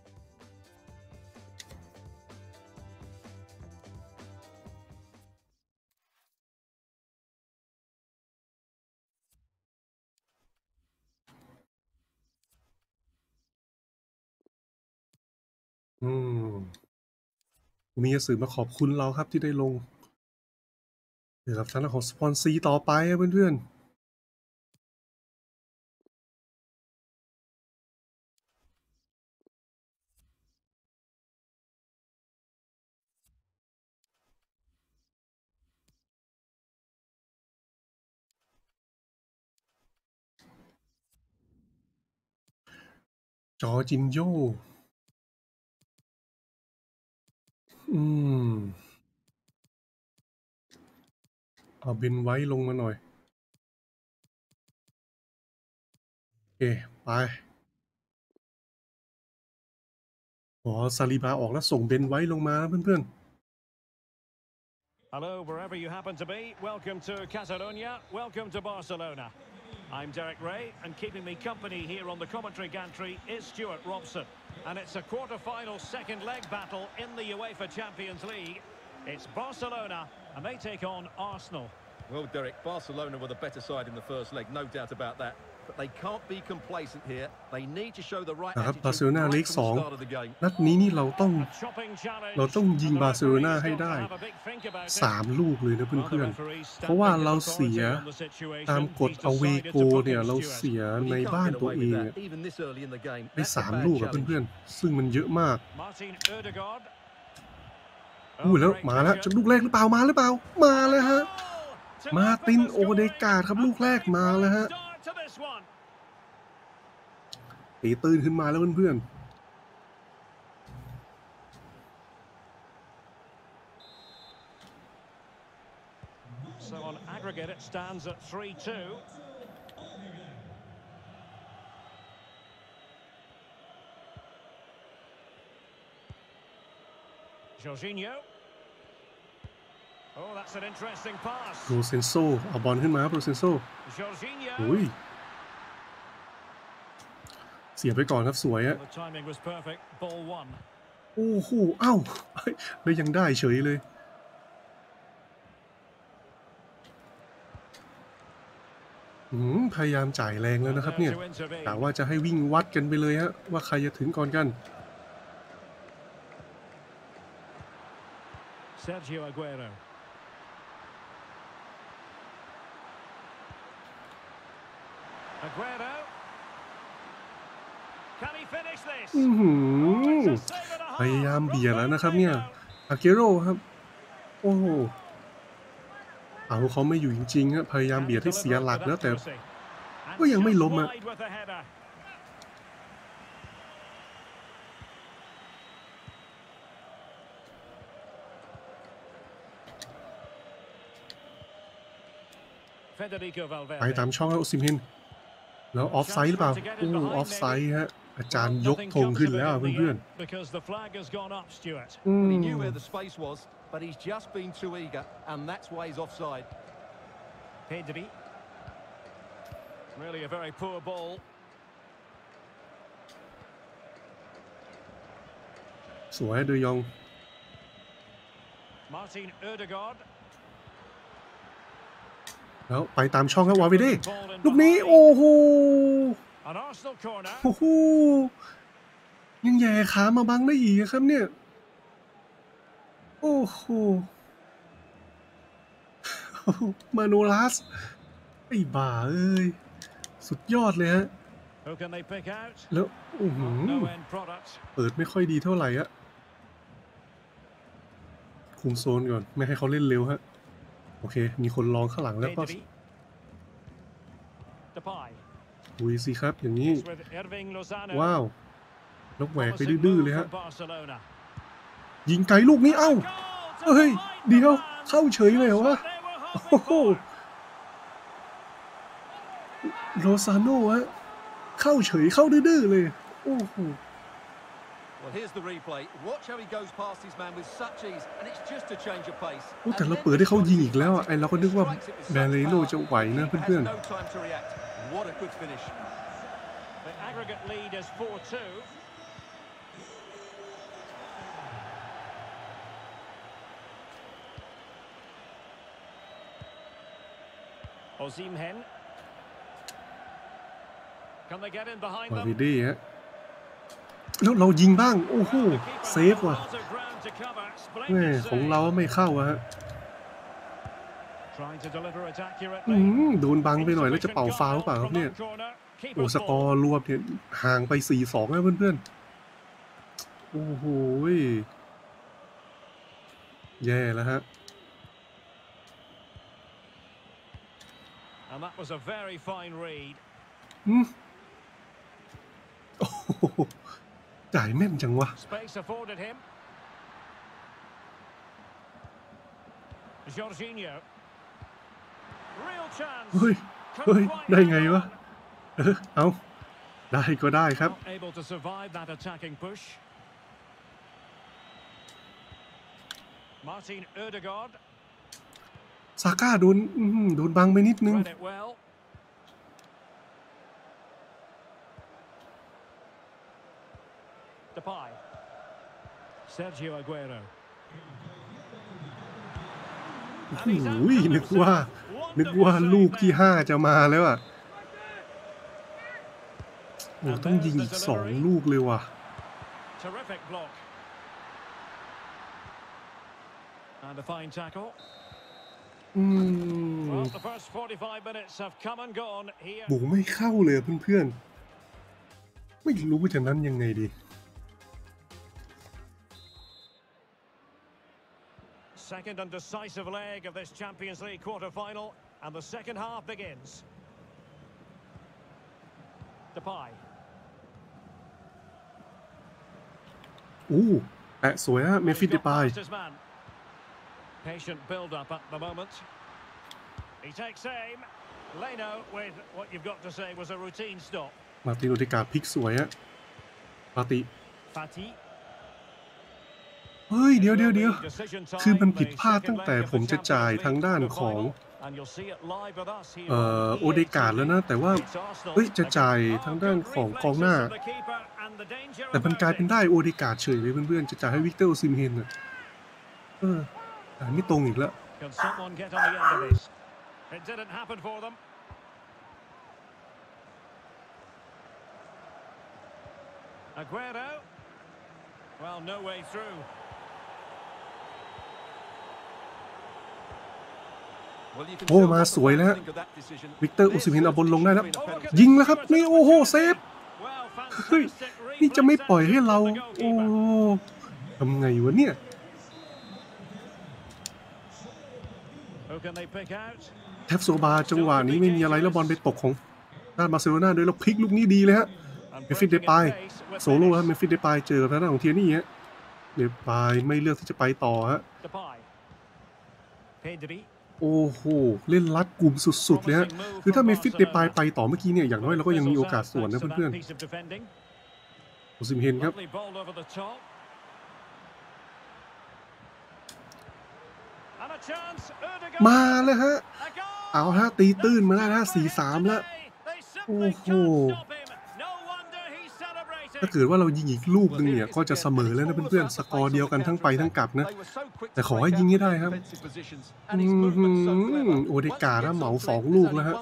อืมมีสื่อมาขอบคุณเราครับที่ได้ลงเกี่ยวกับทางด้านของสปอนเซอร์ต่อไปครับเพื่อนๆจอร์จินโญ่อืมเอาเบนไว้ลงมาหน่อยโอเคไปขอซาลิบาออกแล้วส่งเบนไว้ลงมาเพื่อนๆ Hello, wherever you happen to be. Welcome to Catalonia. Welcome to Barcelona. I'm Derek Ray, and keeping me company here on the commentary gantry is Stuart Robson. And it's a quarter-final second leg battle in the UEFA Champions League. It's Barcelona, and they take on Arsenal. Well, Derek, Barcelona were the better side in the first leg, no doubt about that. But they can't be complacent here. They need to show the right attitude บาร์เซโลนาลีก สอง start of the game. นัดนี้นี่เราต้องเราต้องยิงบาร์เซโลนาให้ได้สามลูกเลยนะเพื่อนๆเพราะว่าเราเสียตามกฎอเวโกเนี่ยเราเสียในบ้านตัวเองได้สามลูกครับเพื่อนๆซึ่งมันเยอะมากอู้แล้วมาแล้วจะลูกแรกหรือเปล่ามาหรือเปล่ามาแล้วฮะมาตินโอเดกาดครับลูกแรกมาแล้วฮะตีตื่นขึ้นมาแล้วเพื่อนๆ So on aggregate it stands at three two. Jorginho. Oh, that's an interesting pass. โรเซนโซเอาบอลขึ้นมาโรเซนโซ Jorginho. อุ้ยเสียไปก่อนครับสวยอะ The timing was perfect. Ball one. โอ้โหเอ้าแล้วยังได้เฉยเลยอืมพยายามจ่ายแรงแล้วนะครับเนี่ยกะว่าจะให้วิ่งวัดกันไปเลยฮะว่าใครจะถึงก่อนกัน Sergio Aguero. Aguero. Can he finish this? อื้อหือพยายามเบียดแล้วนะครับเนี่ยอาเกโร่ครับโอ้โหเอาเขาไม่อยู่จริงๆฮะพยายามเบียดให้เสียหลักแล้วแต่ก็ยังไม่ล้มอ่ะไปตามช่องแล้วโอซิมเฮนแล้วออฟไซด์หรือเปล่าโอ้ออฟไซด์ฮะอาจารย์ยกธงขึ้นแล้วเพื่อนๆอืม But he's just been too eager, and that's why he's offside. Pedri. Really a very poor ball. สวยเดยอง Martin Ødegaard. แล้วไปตามช่องครับวาเวเด้ลูกนี้โอ้โห An Arsenal corner. โอ้โหยังแย่ขามาบังได้อีกครับเนี่ยโอ้โหมาโนลัสไอ้บ้าเอ้ยสุดยอดเลยฮะแล้วโอ้โหเปิดไม่ค่อยดีเท่าไหร่อะคุมโซนก่อนไม่ให้เขาเล่นเร็วฮะโอเคมีคนลองข้างหลังแล้วก็ดูสิครับอย่างนี้ว้าวแล้วแหวกไปดื้อๆเลยฮะยิงไกลลูกนี้เอ้าเฮ้ยเดี๋ยวเข้าเฉยเลยเหรอวะโอ้โหโรซาโน่ฮะเข้าเฉยเข้าดื้อเลยโอ้โห Well, here's the replay. Watch how he goes past his man with such ease, and it's just a change of pace. แต่เราเปิดให้เขายิงอีกแล้วไอ้เราก็นึกว่าแบเรโนจะไหวนะเพื่อนๆ What a good finish. The aggregate lead is four two. Osimhen. Can they get in behind them? มาวิดี้ฮะแล้วเรายิงบ้างโอ้โหเซฟว่ะแม่ของเราไม่เข้าอะฮะโดนบังไปหน่อยแล้วจะเป่าฟาวล์เปล่าครับเนี่ยโอ้สกอร์รวมเนี่ยห่างไป สี่สอง แล้วเพื่อนๆโอ้โหแย่แล้วฮะอืมโอ้โหจ่ายแม่นจังวะเฮ้ยเฮ้ยได้ไงวะเออเอาได้ก็ได้ครับซาก้าโดนโดนบังไปนิดนึง Sergio Aguero โอ้ยนึกว่านึกว่าลูกที่ห้าจะมาแล้วอ่ะโอ้ต้องยิงอีกสองลูกเลยว่ะอืมบุกไม่เข้าเลยเพื่อนๆไม่รู้จะนั้นยังไงดี Second and decisive leg of this Champions League quarter-final, and the second half begins. Depay. อู้แตะสวยฮะเมฟิสเดปาย Patient build-up at the moment. He takes aim. Leno with what you've got to say was a routine stop. มาติโนติกาพลิกสวยฮะปาติ Fati. เฮ้ยเดี๋ยวเดี๋ยวเดี๋ยวคือมันผิดพลาดตั้งแต่ผมจะจ่ายทางด้านของเอ่อโอเดการ์ดแล้วนะแต่ว่าเฮ้ยจะจ่ายทางด้านของกองหน้าแต่มันกลายเป็นได้โอเดการ์ดเฉยเลยเพื่อนๆจะจ่ายให้วิกเตอร์โอซิมเฮนอ่ะเออแต่ไม่ตรงอีกแล้ว Well, no way through. โอ้มาสวยแล้ววิกเตอร์โอซิมเฮนเอาบอลลงได้แล้วยิงแล้วครับนี่โอ้โหเซฟเฮ้ยนี่จะไม่ปล่อยให้เราโอ้ทำไงวะเนี่ยแทบโซบาจังหวะนี้ไม่มีอะไรแล้วบอลไปตกของด้านบาร์เซโลนาโดยเราพลิกลูกนี้ดีเลยฮะเมฟิสเดปายโซโล่ครับเมฟิสเดปายเจอทางด้านของเทียนี่ฮะเดปายไม่เลือกที่จะไปต่อฮะโอ้โหเล่นรัดกลุ่มสุดๆเลยฮะคือถ้าเมฟิสเดปายไปต่อเมื่อกี้เนี่ยอย่างน้อยเราก็ยังมีโอกาสสวนนะเพื่อนๆโอซิมเฮนครับมาเลยฮะเอาฮะตีตื้นมาแล้วนะสี่สามแล้วโอ้โหถ้าเกิดว่าเรายิงอีกลูกหนึ่งเนี่ยก็จะเสมอแล้วนะเพื่อนๆสกอร์เดียวกันทั้งไปทั้งกลับนะแต่ขอให้ยิงให้ได้ครับโอเดการ์ดเหมาสองลูกแล้วฮะ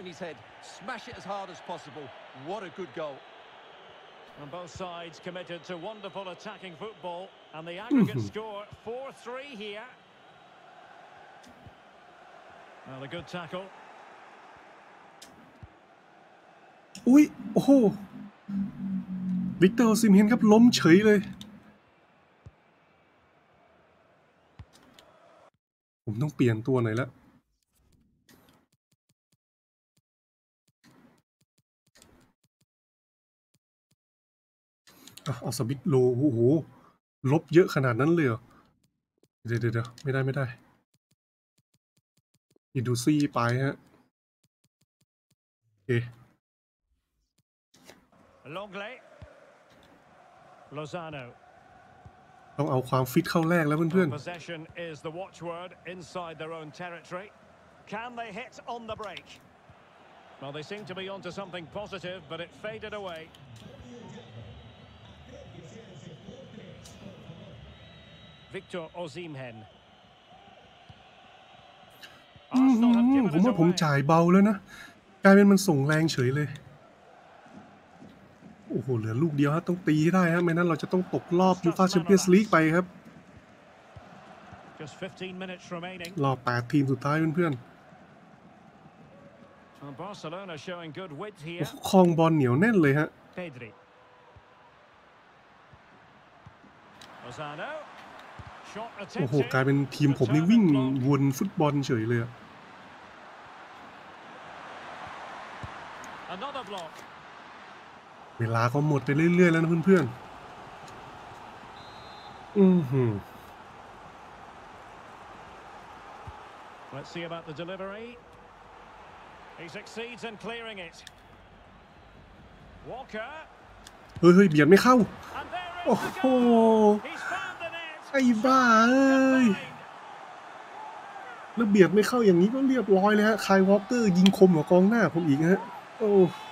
And both sides committed to wonderful attacking football, and the aggregate score four three here. Well, a good tackle. อุ้ยโอ้โหวิกเตอร์โอซิมเฮนครับล้มเฉยเลยผมต้องเปลี่ยนตัวหน่อยแล้วเอาสมิธโลโอ้โหลบเยอะขนาดนั้นเลยเหรอเดี๋ยวเดี๋ยวไม่ได้ไม่ได้อินดูซี่ไปฮะโอเค Longley Lozano ต้องเอาความฟิตเข้าแรกแล้วเพื่อนๆ Possession is the watchword inside their own territory. Can they hit on the break? Well, they seem to be onto something positive, but it faded away. Victor Osimhen. ผมว่าผมจ่ายเบาแล้วนะกลายเป็นมันส่งแรงเฉยเลยโอ้โหเหลือลูกเดียวฮะต้องตีให้ได้ฮะไม่นั้นเราจะต้องตกรอบยูฟ่าแชมเปี้ยนส์ลีกไปครับรอบแปดทีมสุดท้ายเพื่อนๆครองบอลเหนียวแน่นเลยฮะโอ้โหกลายเป็นทีมผมนี่วิ่งวนฟุตบอลเฉยเลยเวลาก็หมดไปเรื่อยๆแล้วนะเพื่อนๆอือหือ Let's see about the delivery. He succeeds in clearing it. Walker. เฮ้ยเบียดไม่เข้าโอ้โหไอ้บ้าเอ้ยแล้วเบียดไม่เข้าอย่างนี้ก็เรียบร้อยเลยฮะคายวอล์กเกอร์ยิงคมกว่ากองหน้าผมอีกฮะโอ้โห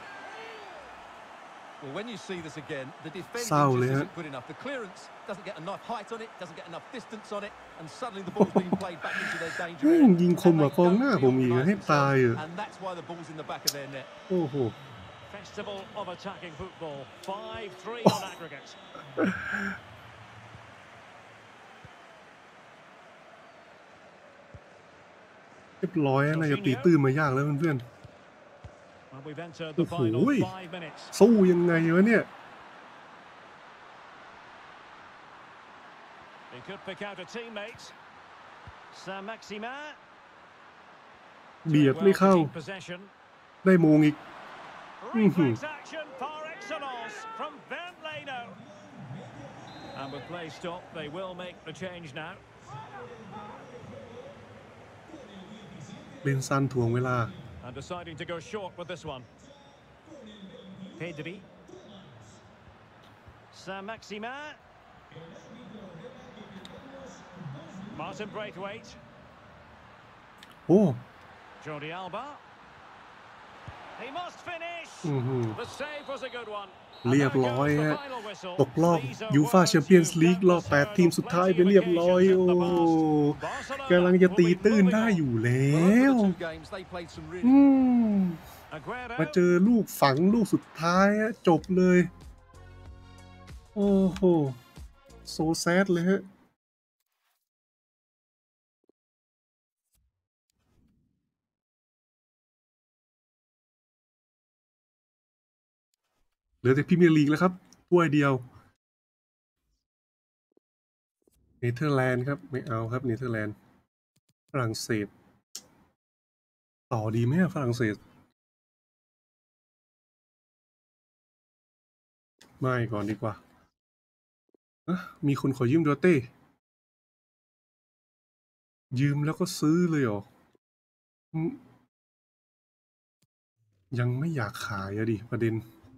เศร้าเลยฮะยิงคมกว่ากองหน้าผมอีกให้ตายอ่ะโอ้โห Festival of attacking football. five three on aggregate. เรียบร้อยน่าจะตีตื้นมายากแล้วเพื่อนๆโอ้โหสู้ยังไงวะเนี่ยเบียดไม่เข้าได้โมงอีก Reflex action par excellence from Bernd Leno. And with play stop, they will make the change now. เล่นสั้นถ่วงเวลา And deciding to go short with this one. Pedri. Saint-Maximin. Martin Braithwaite. Oh. Jordi Alba.He must finish. The save was a good one. เรียบร้อยฮะตกรอบยูฟ่าแชมเปี้ยนส์ลีกรอบแปดทีมสุดท้ายไปเรียบร้อยโอ้กำลังจะตีตื้นได้อยู่แล้วมาเจอลูกฝังลูกสุดท้ายจบเลยโอ้โหโซแซดเลยฮะเหลือแต่พรีเมียร์ลีกแล้วครับถ้วยเดียวเนเธอร์แลนด์ครับไม่เอาครับเนเธอร์แลนด์ฝรั่งเศสต่อดีไหมฝรั่งเศสไม่ก่อนดีกว่ามีคนขอยืมโดเต้ยืมแล้วก็ซื้อเลยเหรอยังไม่อยากขายอะดิประเด็น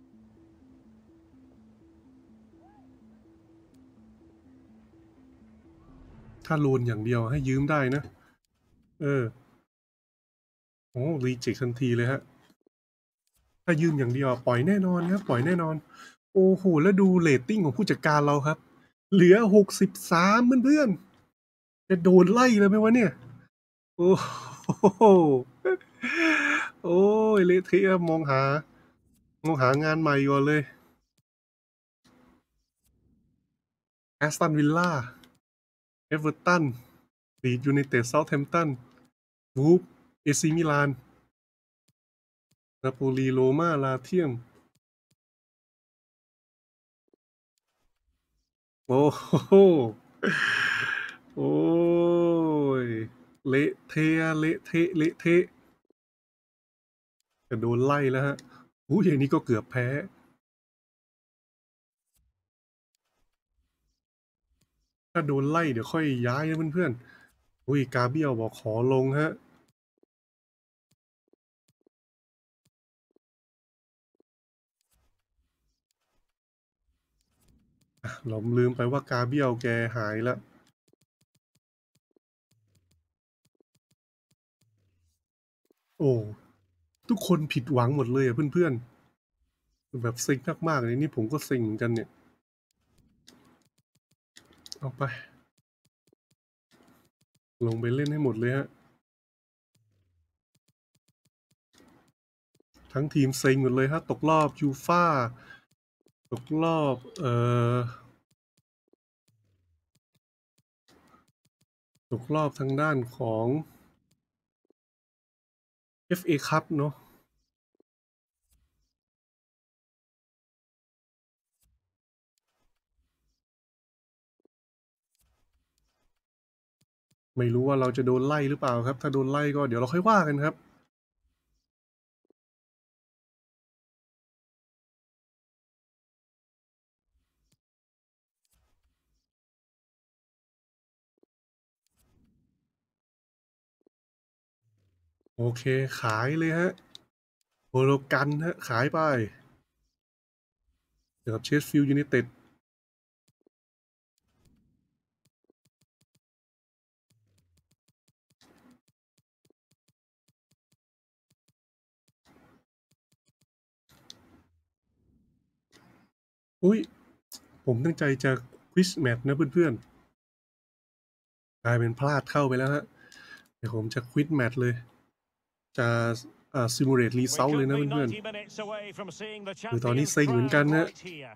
ถ้าโลนอย่างเดียวให้ยืมได้นะเออโอ้รีเจ็คทันทีเลยฮะถ้ายืมอย่างเดียวปล่อยแน่นอนครับปล่อยแน่นอนโอ้โหแล้วดูเรตติ้งของผู้จัดการเราครับเหลือหกสิบสามเพื่อนๆจะโดนไล่เลยไหมวะเนี่ยโอ้โหโอ้ยเละเทะมองหามองหางานใหม่ก่อนเลยแอสตันวิลล่าเอเวอร์ตันลีดยูไนเต็ดเซาท์แฮมป์ตันวูฟเอซีมิลานนาโปลีโรม่าลาเทียมโอ้โหโอ้ยเละเทะเละเทะเละเทะจะโดนไล่แล้วฮะอู้ยอย่างนี้ก็เกือบแพ้ถ้าโดนไล่เดี๋ยวค่อยย้ายนะเพื่อนๆอุ้ยกาเบียลบอกขอลงฮะเราลืมไปว่ากาเบียลแกหายแล้วโอ้ทุกคนผิดหวังหมดเลยอ่ะเพื่อนๆแบบเซ็งมากๆเลยนี่ผมก็เซ็งเหมือนกันเนี่ยเอาไปลงไปเล่นให้หมดเลยฮะทั้งทีมเซ็งหมดเลยฮะตกรอบยูฟ่าตกรอบเอ่อตกรอบทางด้านของ เอฟ เอ Cup เนาะไม่รู้ว่าเราจะโดนไล่หรือเปล่าครับถ้าโดนไล่ก็เดี๋ยวเราค่อยว่ากันครับโอเคขายเลยฮะโฮโลกันฮะขายไปเดี๋ยวกับเชสฟิลด์ยูไนเต็ดอุ้ยผมตั้งใจจะควิสแมตช์นะเพื่อนๆกลายเป็นพลาดเข้าไปแล้วฮะเดี๋ยวผมจะควิสแมตช์เลยจะอ่าซิมูเลตรีเซลเลยนะเพื่อนๆคือตอนนี้เซ็งเหมือนกันนะ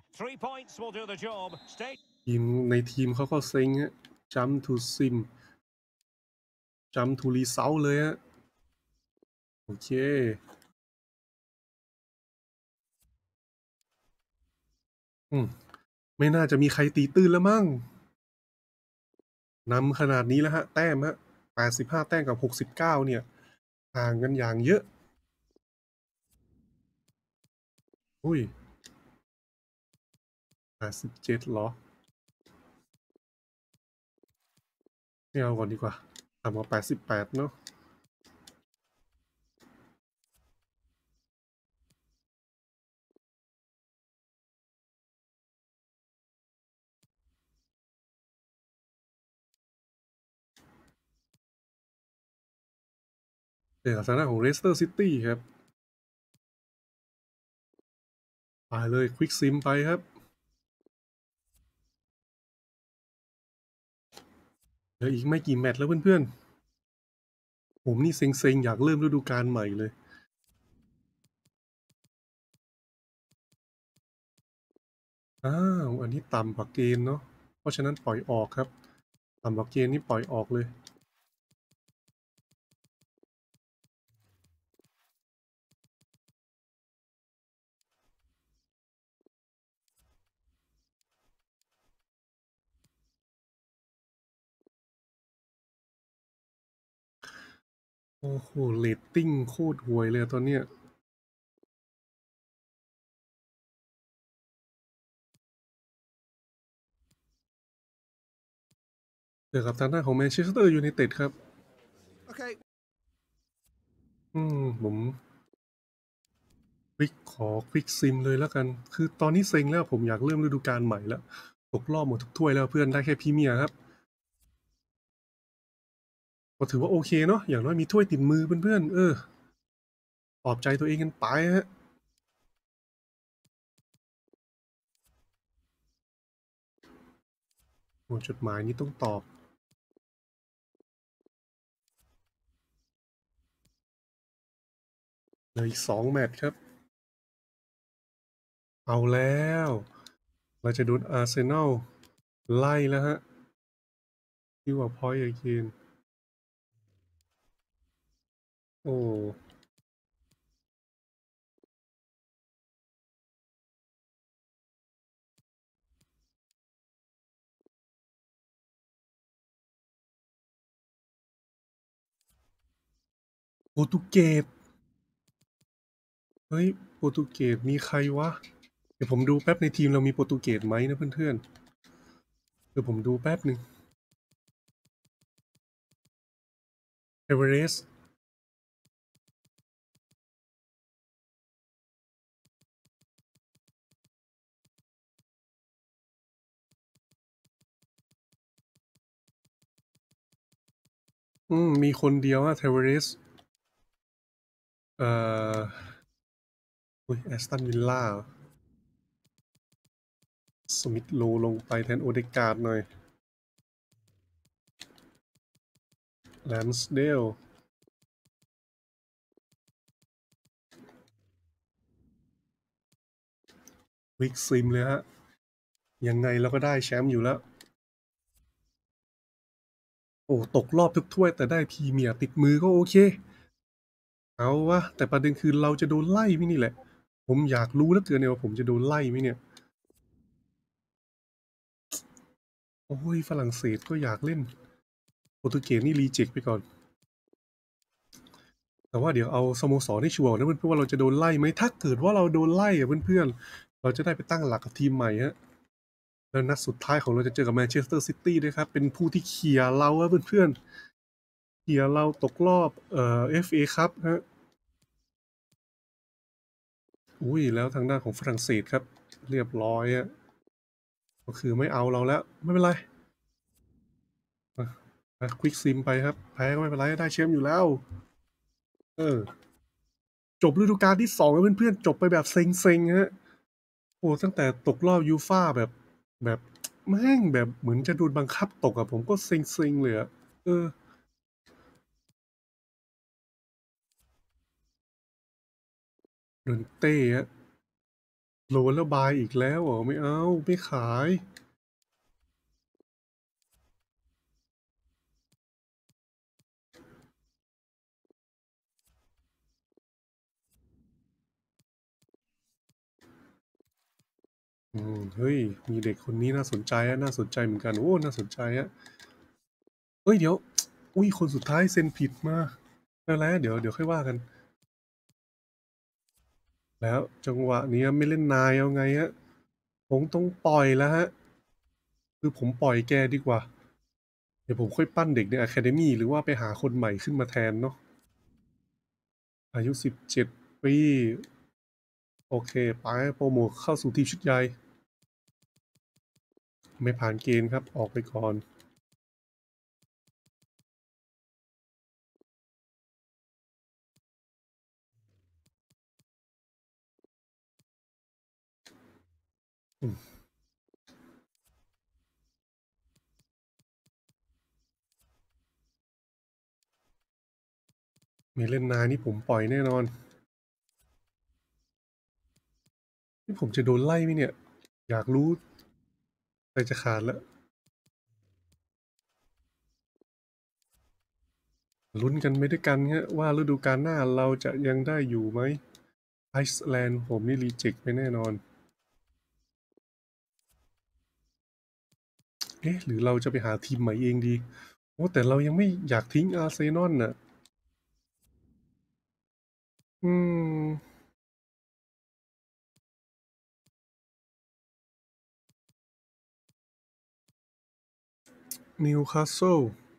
ทีมในทีมเขาก็เซ็งฮะจัมทูซิมจัมทูรีเซลเลยฮะโอเคอืมไม่น่าจะมีใครตีตื้นแล้วมั้งนำขนาดนี้แล้วฮะแต้มฮะแปดสิบห้าแต้มกับหกสิบเก้าเนี่ยห่างกันอย่างเยอะอุ้ยแปดสิบเจ็ดเหรอไม่เอาก่อนดีกว่าต่ำกว่าแปดสิบแปดเนาะเดี๋ยวทางด้านของเลสเตอร์ซิตี้ครับไปเลยควิกซิมไปครับเหลืออีกไม่กี่แมตช์แล้วเพื่อนๆผมนี่เซ็งๆอยากเริ่มฤดูกาลใหม่เลยอ้าวอันนี้ต่ำกว่าเกณฑ์เนาะเพราะฉะนั้นปล่อยออกครับต่ำกว่าเกณฑ์นี่ปล่อยออกเลยโอ้โหเรตติ้งโคตรห่วยเลยตอนเนี้ยเจอกับทางด้านของแมนเชสเตอร์ยูไนเต็ดครับอืมผมควิกขอควิกซิมเลยแล้วกัน คือตอนนี้เซ็งแล้วผมอยากเริ่มฤดูกาลใหม่แล้วตกรอบหมดทุกถ้วยแล้วเพื่อนได้แค่พรีเมียร์ครับก็ถือว่าโอเคเนาะอย่างน้อยมีถ้วยติดมือเพื่อนๆเออปลอบใจตัวเองกันไปฮะโอ้จดหมายนี้ต้องตอบเหลืออีกสองแมตช์ครับเอาแล้วเราจะโดนอาร์เซนอลไล่แล้วฮะที่ว่าพอยต์อเกนโอ้โปรตุเกสเฮ้ยโปรตุเกสมีใครวะเดี๋ยวผมดูแป๊บในทีมเรามีโปรตุเกสไหมนะเพื่อนๆเดี๋ยวผมดูแป๊บหนึ่งเอเวอเรสต์อืมมีคนเดียวอะเทเวเรสเอ่ออุ้ยแอสตันวิลล่าสมิธโลลงไปแทนโอเดการ์ดหน่อยแลนส์เดลวิกซิมเลยฮะยังไงเราก็ได้แชมป์อยู่แล้วโอ้ตกรอบทุกถ้วยแต่ได้พรีเมียร์ติดมือก็โอเคเอาวะแต่ประเด็นคือเราจะโดนไล่ไหมนี่แหละผมอยากรู้เหลือเกินเนี่ยว่าผมจะโดนไล่ไหมเนี่ยโอ้ยฝรั่งเศสก็อยากเล่นโปรตุเกสนี่รีเจ็คไปก่อนแต่ว่าเดี๋ยวเอาสโมสรให้ชัวร์นะเพื่อนๆว่าเราจะโดนไล่ไหมถ้าเกิดว่าเราโดนไล่อะเพื่อนๆเราจะได้ไปตั้งหลักกับทีมใหม่ฮะแล้วนัดสุดท้ายของเราจะเจอกับแมนเชสเตอร์ซิตี้ด้วยครับเป็นผู้ที่เคลียร์เราอะเพื่อนๆเคลียร์เราตกรอบเอ่อ เอฟ เอ ครับฮะอุ้ยแล้วทางด้านของฝรั่งเศสครับเรียบร้อยอะก็คือไม่เอาเราแล้วไม่เป็นไรควิกซิมไปครับแพ้ก็ไม่เป็นไรได้แชมป์อยู่แล้วเออจบฤดูกาลที่สองแล้วเพื่อนๆจบไปแบบเซ็งๆฮะโอ้ตั้งแต่ตกรอบยูฟ่าแบบแบบแม่งแบบเหมือนจะโดนบังคับตกอะผมก็เซ็งๆเลยอะเออเดนเต้ฮะโลแล้วบายอีกแล้วเหรอไม่เอาไม่ขายอืมเฮ้ยมีเด็กคนนี้น่าสนใจอะน่าสนใจเหมือนกันโอ้น่าสนใจอะเฮ้ยเดี๋ยวอุ้ยคนสุดท้ายเซ็นผิดมาอะไรเดี๋ยวเดี๋ยวค่อยว่ากันแล้วจังหวะนี้ไม่เล่นนายเอาไงฮะผมต้องปล่อยแล้วฮะคือผมปล่อยแกดีกว่าเดี๋ยวผมค่อยปั้นเด็กในอะคาเดมี่หรือว่าไปหาคนใหม่ขึ้นมาแทนเนาะอายุสิบเจ็ดปีโอเคไปโปรโมทเข้าสู่ทีมชุดใหญ่ไม่ผ่านเกณฑ์ครับออกไปก่อนไม่เล่นนายนี่ผมปล่อยแน่นอนนี่ผมจะโดนไล่ไหมเนี่ยอยากรู้ใจจะขาดแล้วลุ้นกันไม่ด้วยกันฮะว่าฤดูกาลหน้าเราจะยังได้อยู่ไหมไอซ์แลนด์ผมนี่รีเจ็คไปแน่นอนเอ๊ะหรือเราจะไปหาทีมใหม่เองดีโอ้แต่เรายังไม่อยากทิ้งอาร์เซนอลน่ะอืมนิวคาสเซิล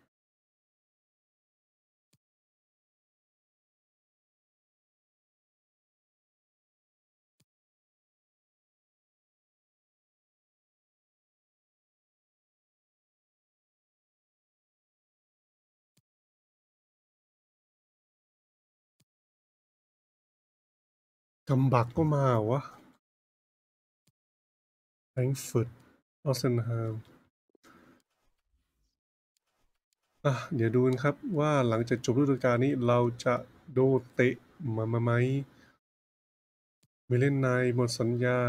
กัมบักก็มาเหรอวะแฟรงก์เฟิร์ตออสเซนฮามอ่ะเดี๋ยวดูกันครับว่าหลังจากจบฤดูกาลนี้เราจะโดนเตะมามาไหมไม่เล่นนายหมดสัญญา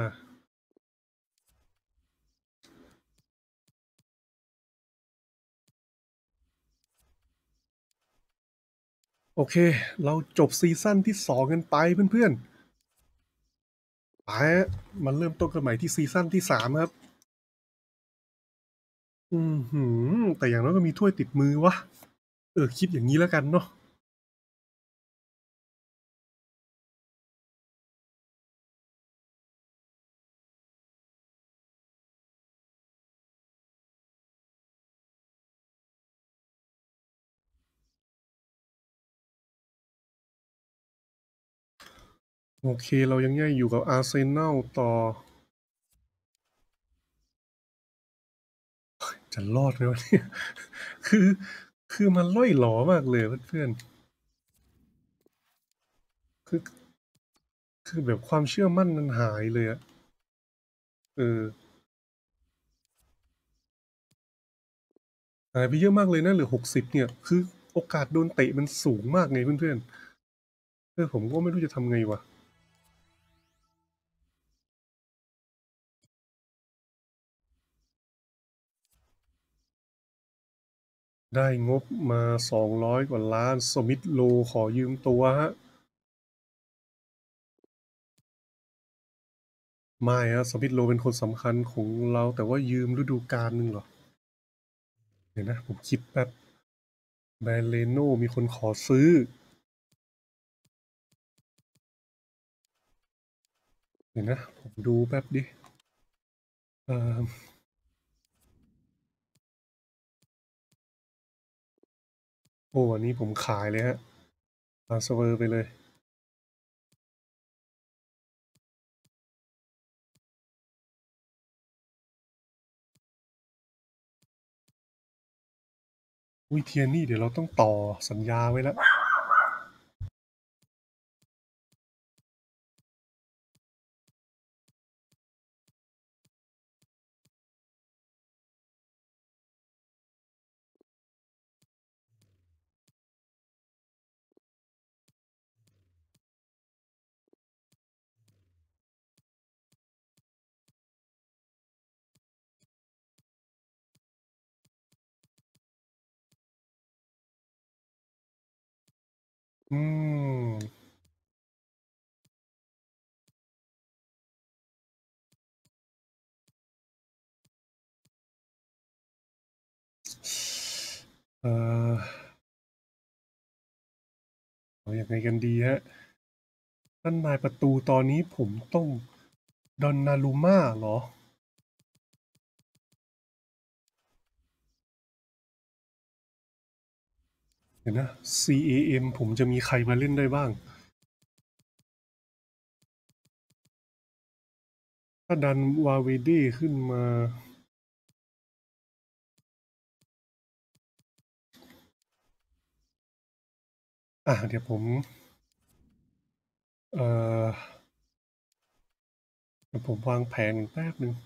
โอเคเราจบซีซั่นที่สองกันไปเพื่อนๆไปมันเริ่มต้นกันใหม่ที่ซีซั่นที่สามครับอืมหืมแต่อย่างน้อยก็มีถ้วยติดมือวะเออคิดอย่างนี้แล้วกันเนาะโอเคเรายังแย่อยู่กับอาร์เซนอลต่อจะรอดไหมวะเนี่ยคือคือมันล่อยหลอมากเลยเพื่อนๆคือคือแบบความเชื่อมั่นมันหายเลยอะเออหายไปเยอะมากเลยนะเหลือหกสิบเนี่ยคือโอกาสโดนเตะมันสูงมากไงเพื่อนๆเออผมก็ไม่รู้จะทำไงวะได้งบมาสองร้อยกว่าล้านสมิธโลขอยืมตัวฮะไม่ฮะสมิธโลเป็นคนสำคัญของเราแต่ว่ายืมฤดูกาลหนึ่งเหรอเดี๋ยวนะผมคิดแป๊บแบรนเลโน่มีคนขอซื้อเดี๋ยวนะผมดูแป๊บดิเอ่อโอ้อันนี้ผมขายเลยฮะทรานสเฟอร์ไปเลยวิเทียนนี่เดี๋ยวเราต้องต่อสัญญาไว้แล้วอืมเอ่อเอายังไงกันดีฮะท่านนายประตูตอนนี้ผมต้องดอนนารูม่าเหรอเดี๋ยวนะ ซี เอ เอ็ม ผมจะมีใครมาเล่นได้บ้างถ้าดันวาเวเด้ขึ้นมาอ่ะเดี๋ยวผมเอ่อเดี๋ยวผมวางแผนแป๊บหนึ่ง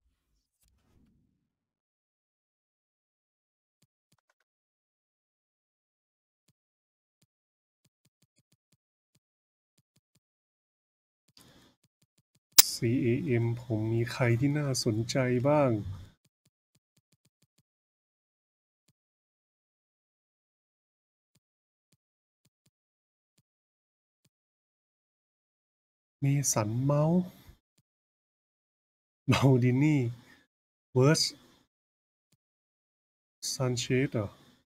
ซี เอ เอ็ม ผมมีใครที่น่าสนใจบ้างมีสันเมาส์เมาดินี่เวิร์สซันเชสเหรอ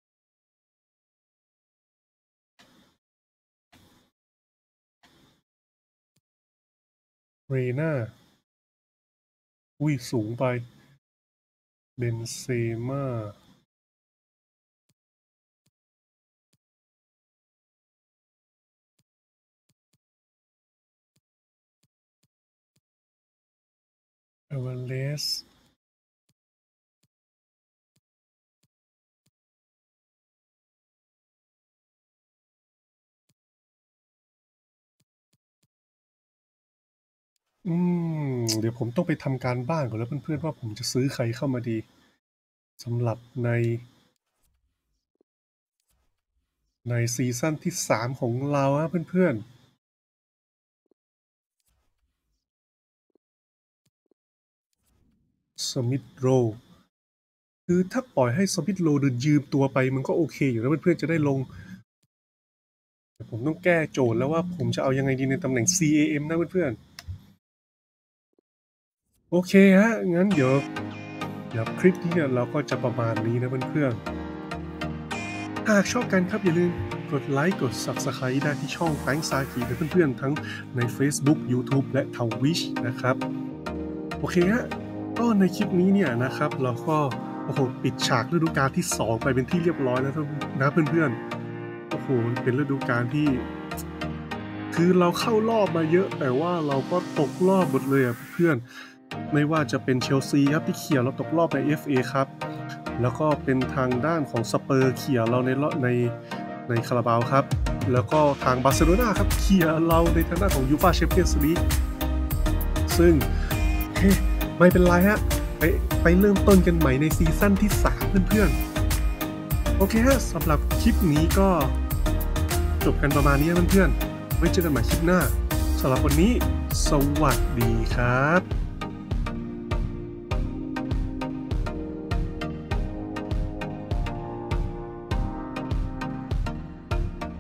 เรน่าอุ้ยสูงไปเบนเซม่าเอเวอเรสต์อืมเดี๋ยวผมต้องไปทำการบ้านก่อนแล้วเพื่อนๆว่าผมจะซื้อใครเข้ามาดีสำหรับในในซีซั่นที่สามของเราฮะเพื่อนๆสมิธโรคือถ้าปล่อยให้สมิธโรเดินยืมตัวไปมันก็โอเคอยู่แล้วเพื่อนๆจะได้ลงแต่ผมต้องแก้โจทย์แล้วว่าผมจะเอายังไงดีในตำแหน่ง ซี เอ เอ็ม นะเพื่อนๆโอเคฮะงั้นเดี๋ยวเดี๋ยวคลิปนี้เนี่ยเราก็จะประมาณนี้นะเพื่อนๆหากชอบกันครับอย่าลืมกดไลค์กด Subscribe ได้ที่ช่องแฟรงค์ซากิและเพื่อนๆทั้งใน Facebook YouTube และ Twitch นะครับโอเคฮะก็ในคลิปนี้เนี่ยนะครับเราก็โอ้โหปิดฉากฤดูกาลที่สองไปเป็นที่เรียบร้อยแล้วนะเพื่อนๆโอ้โหเป็นฤดูกาลที่คือเราเข้ารอบมาเยอะแต่ว่าเราก็ตกรอบหมดเลยอ่ะเพื่อนไม่ว่าจะเป็นเชลซีครับที่เขี่ยเราตกรอบใน เอฟ เอ ครับแล้วก็เป็นทางด้านของสเปอร์เขี่ยเราในในในคาราบาวครับแล้วก็ทางบาร์เซโลนาครับเขี่ยเราในทางด้านของยูฟ่าแชมเปี้ยนส์ลีกซึ่งเฮ้ไม่เป็นไรฮะไปไปเริ่มต้นกันใหม่ในซีซั่นที่สามเพื่อนๆโอเคฮะสำหรับคลิปนี้ก็จบกันประมาณนี้เพื่อนๆไว้เจอกันใหม่คลิปหน้าสำหรับวันนี้สวัสดีครับ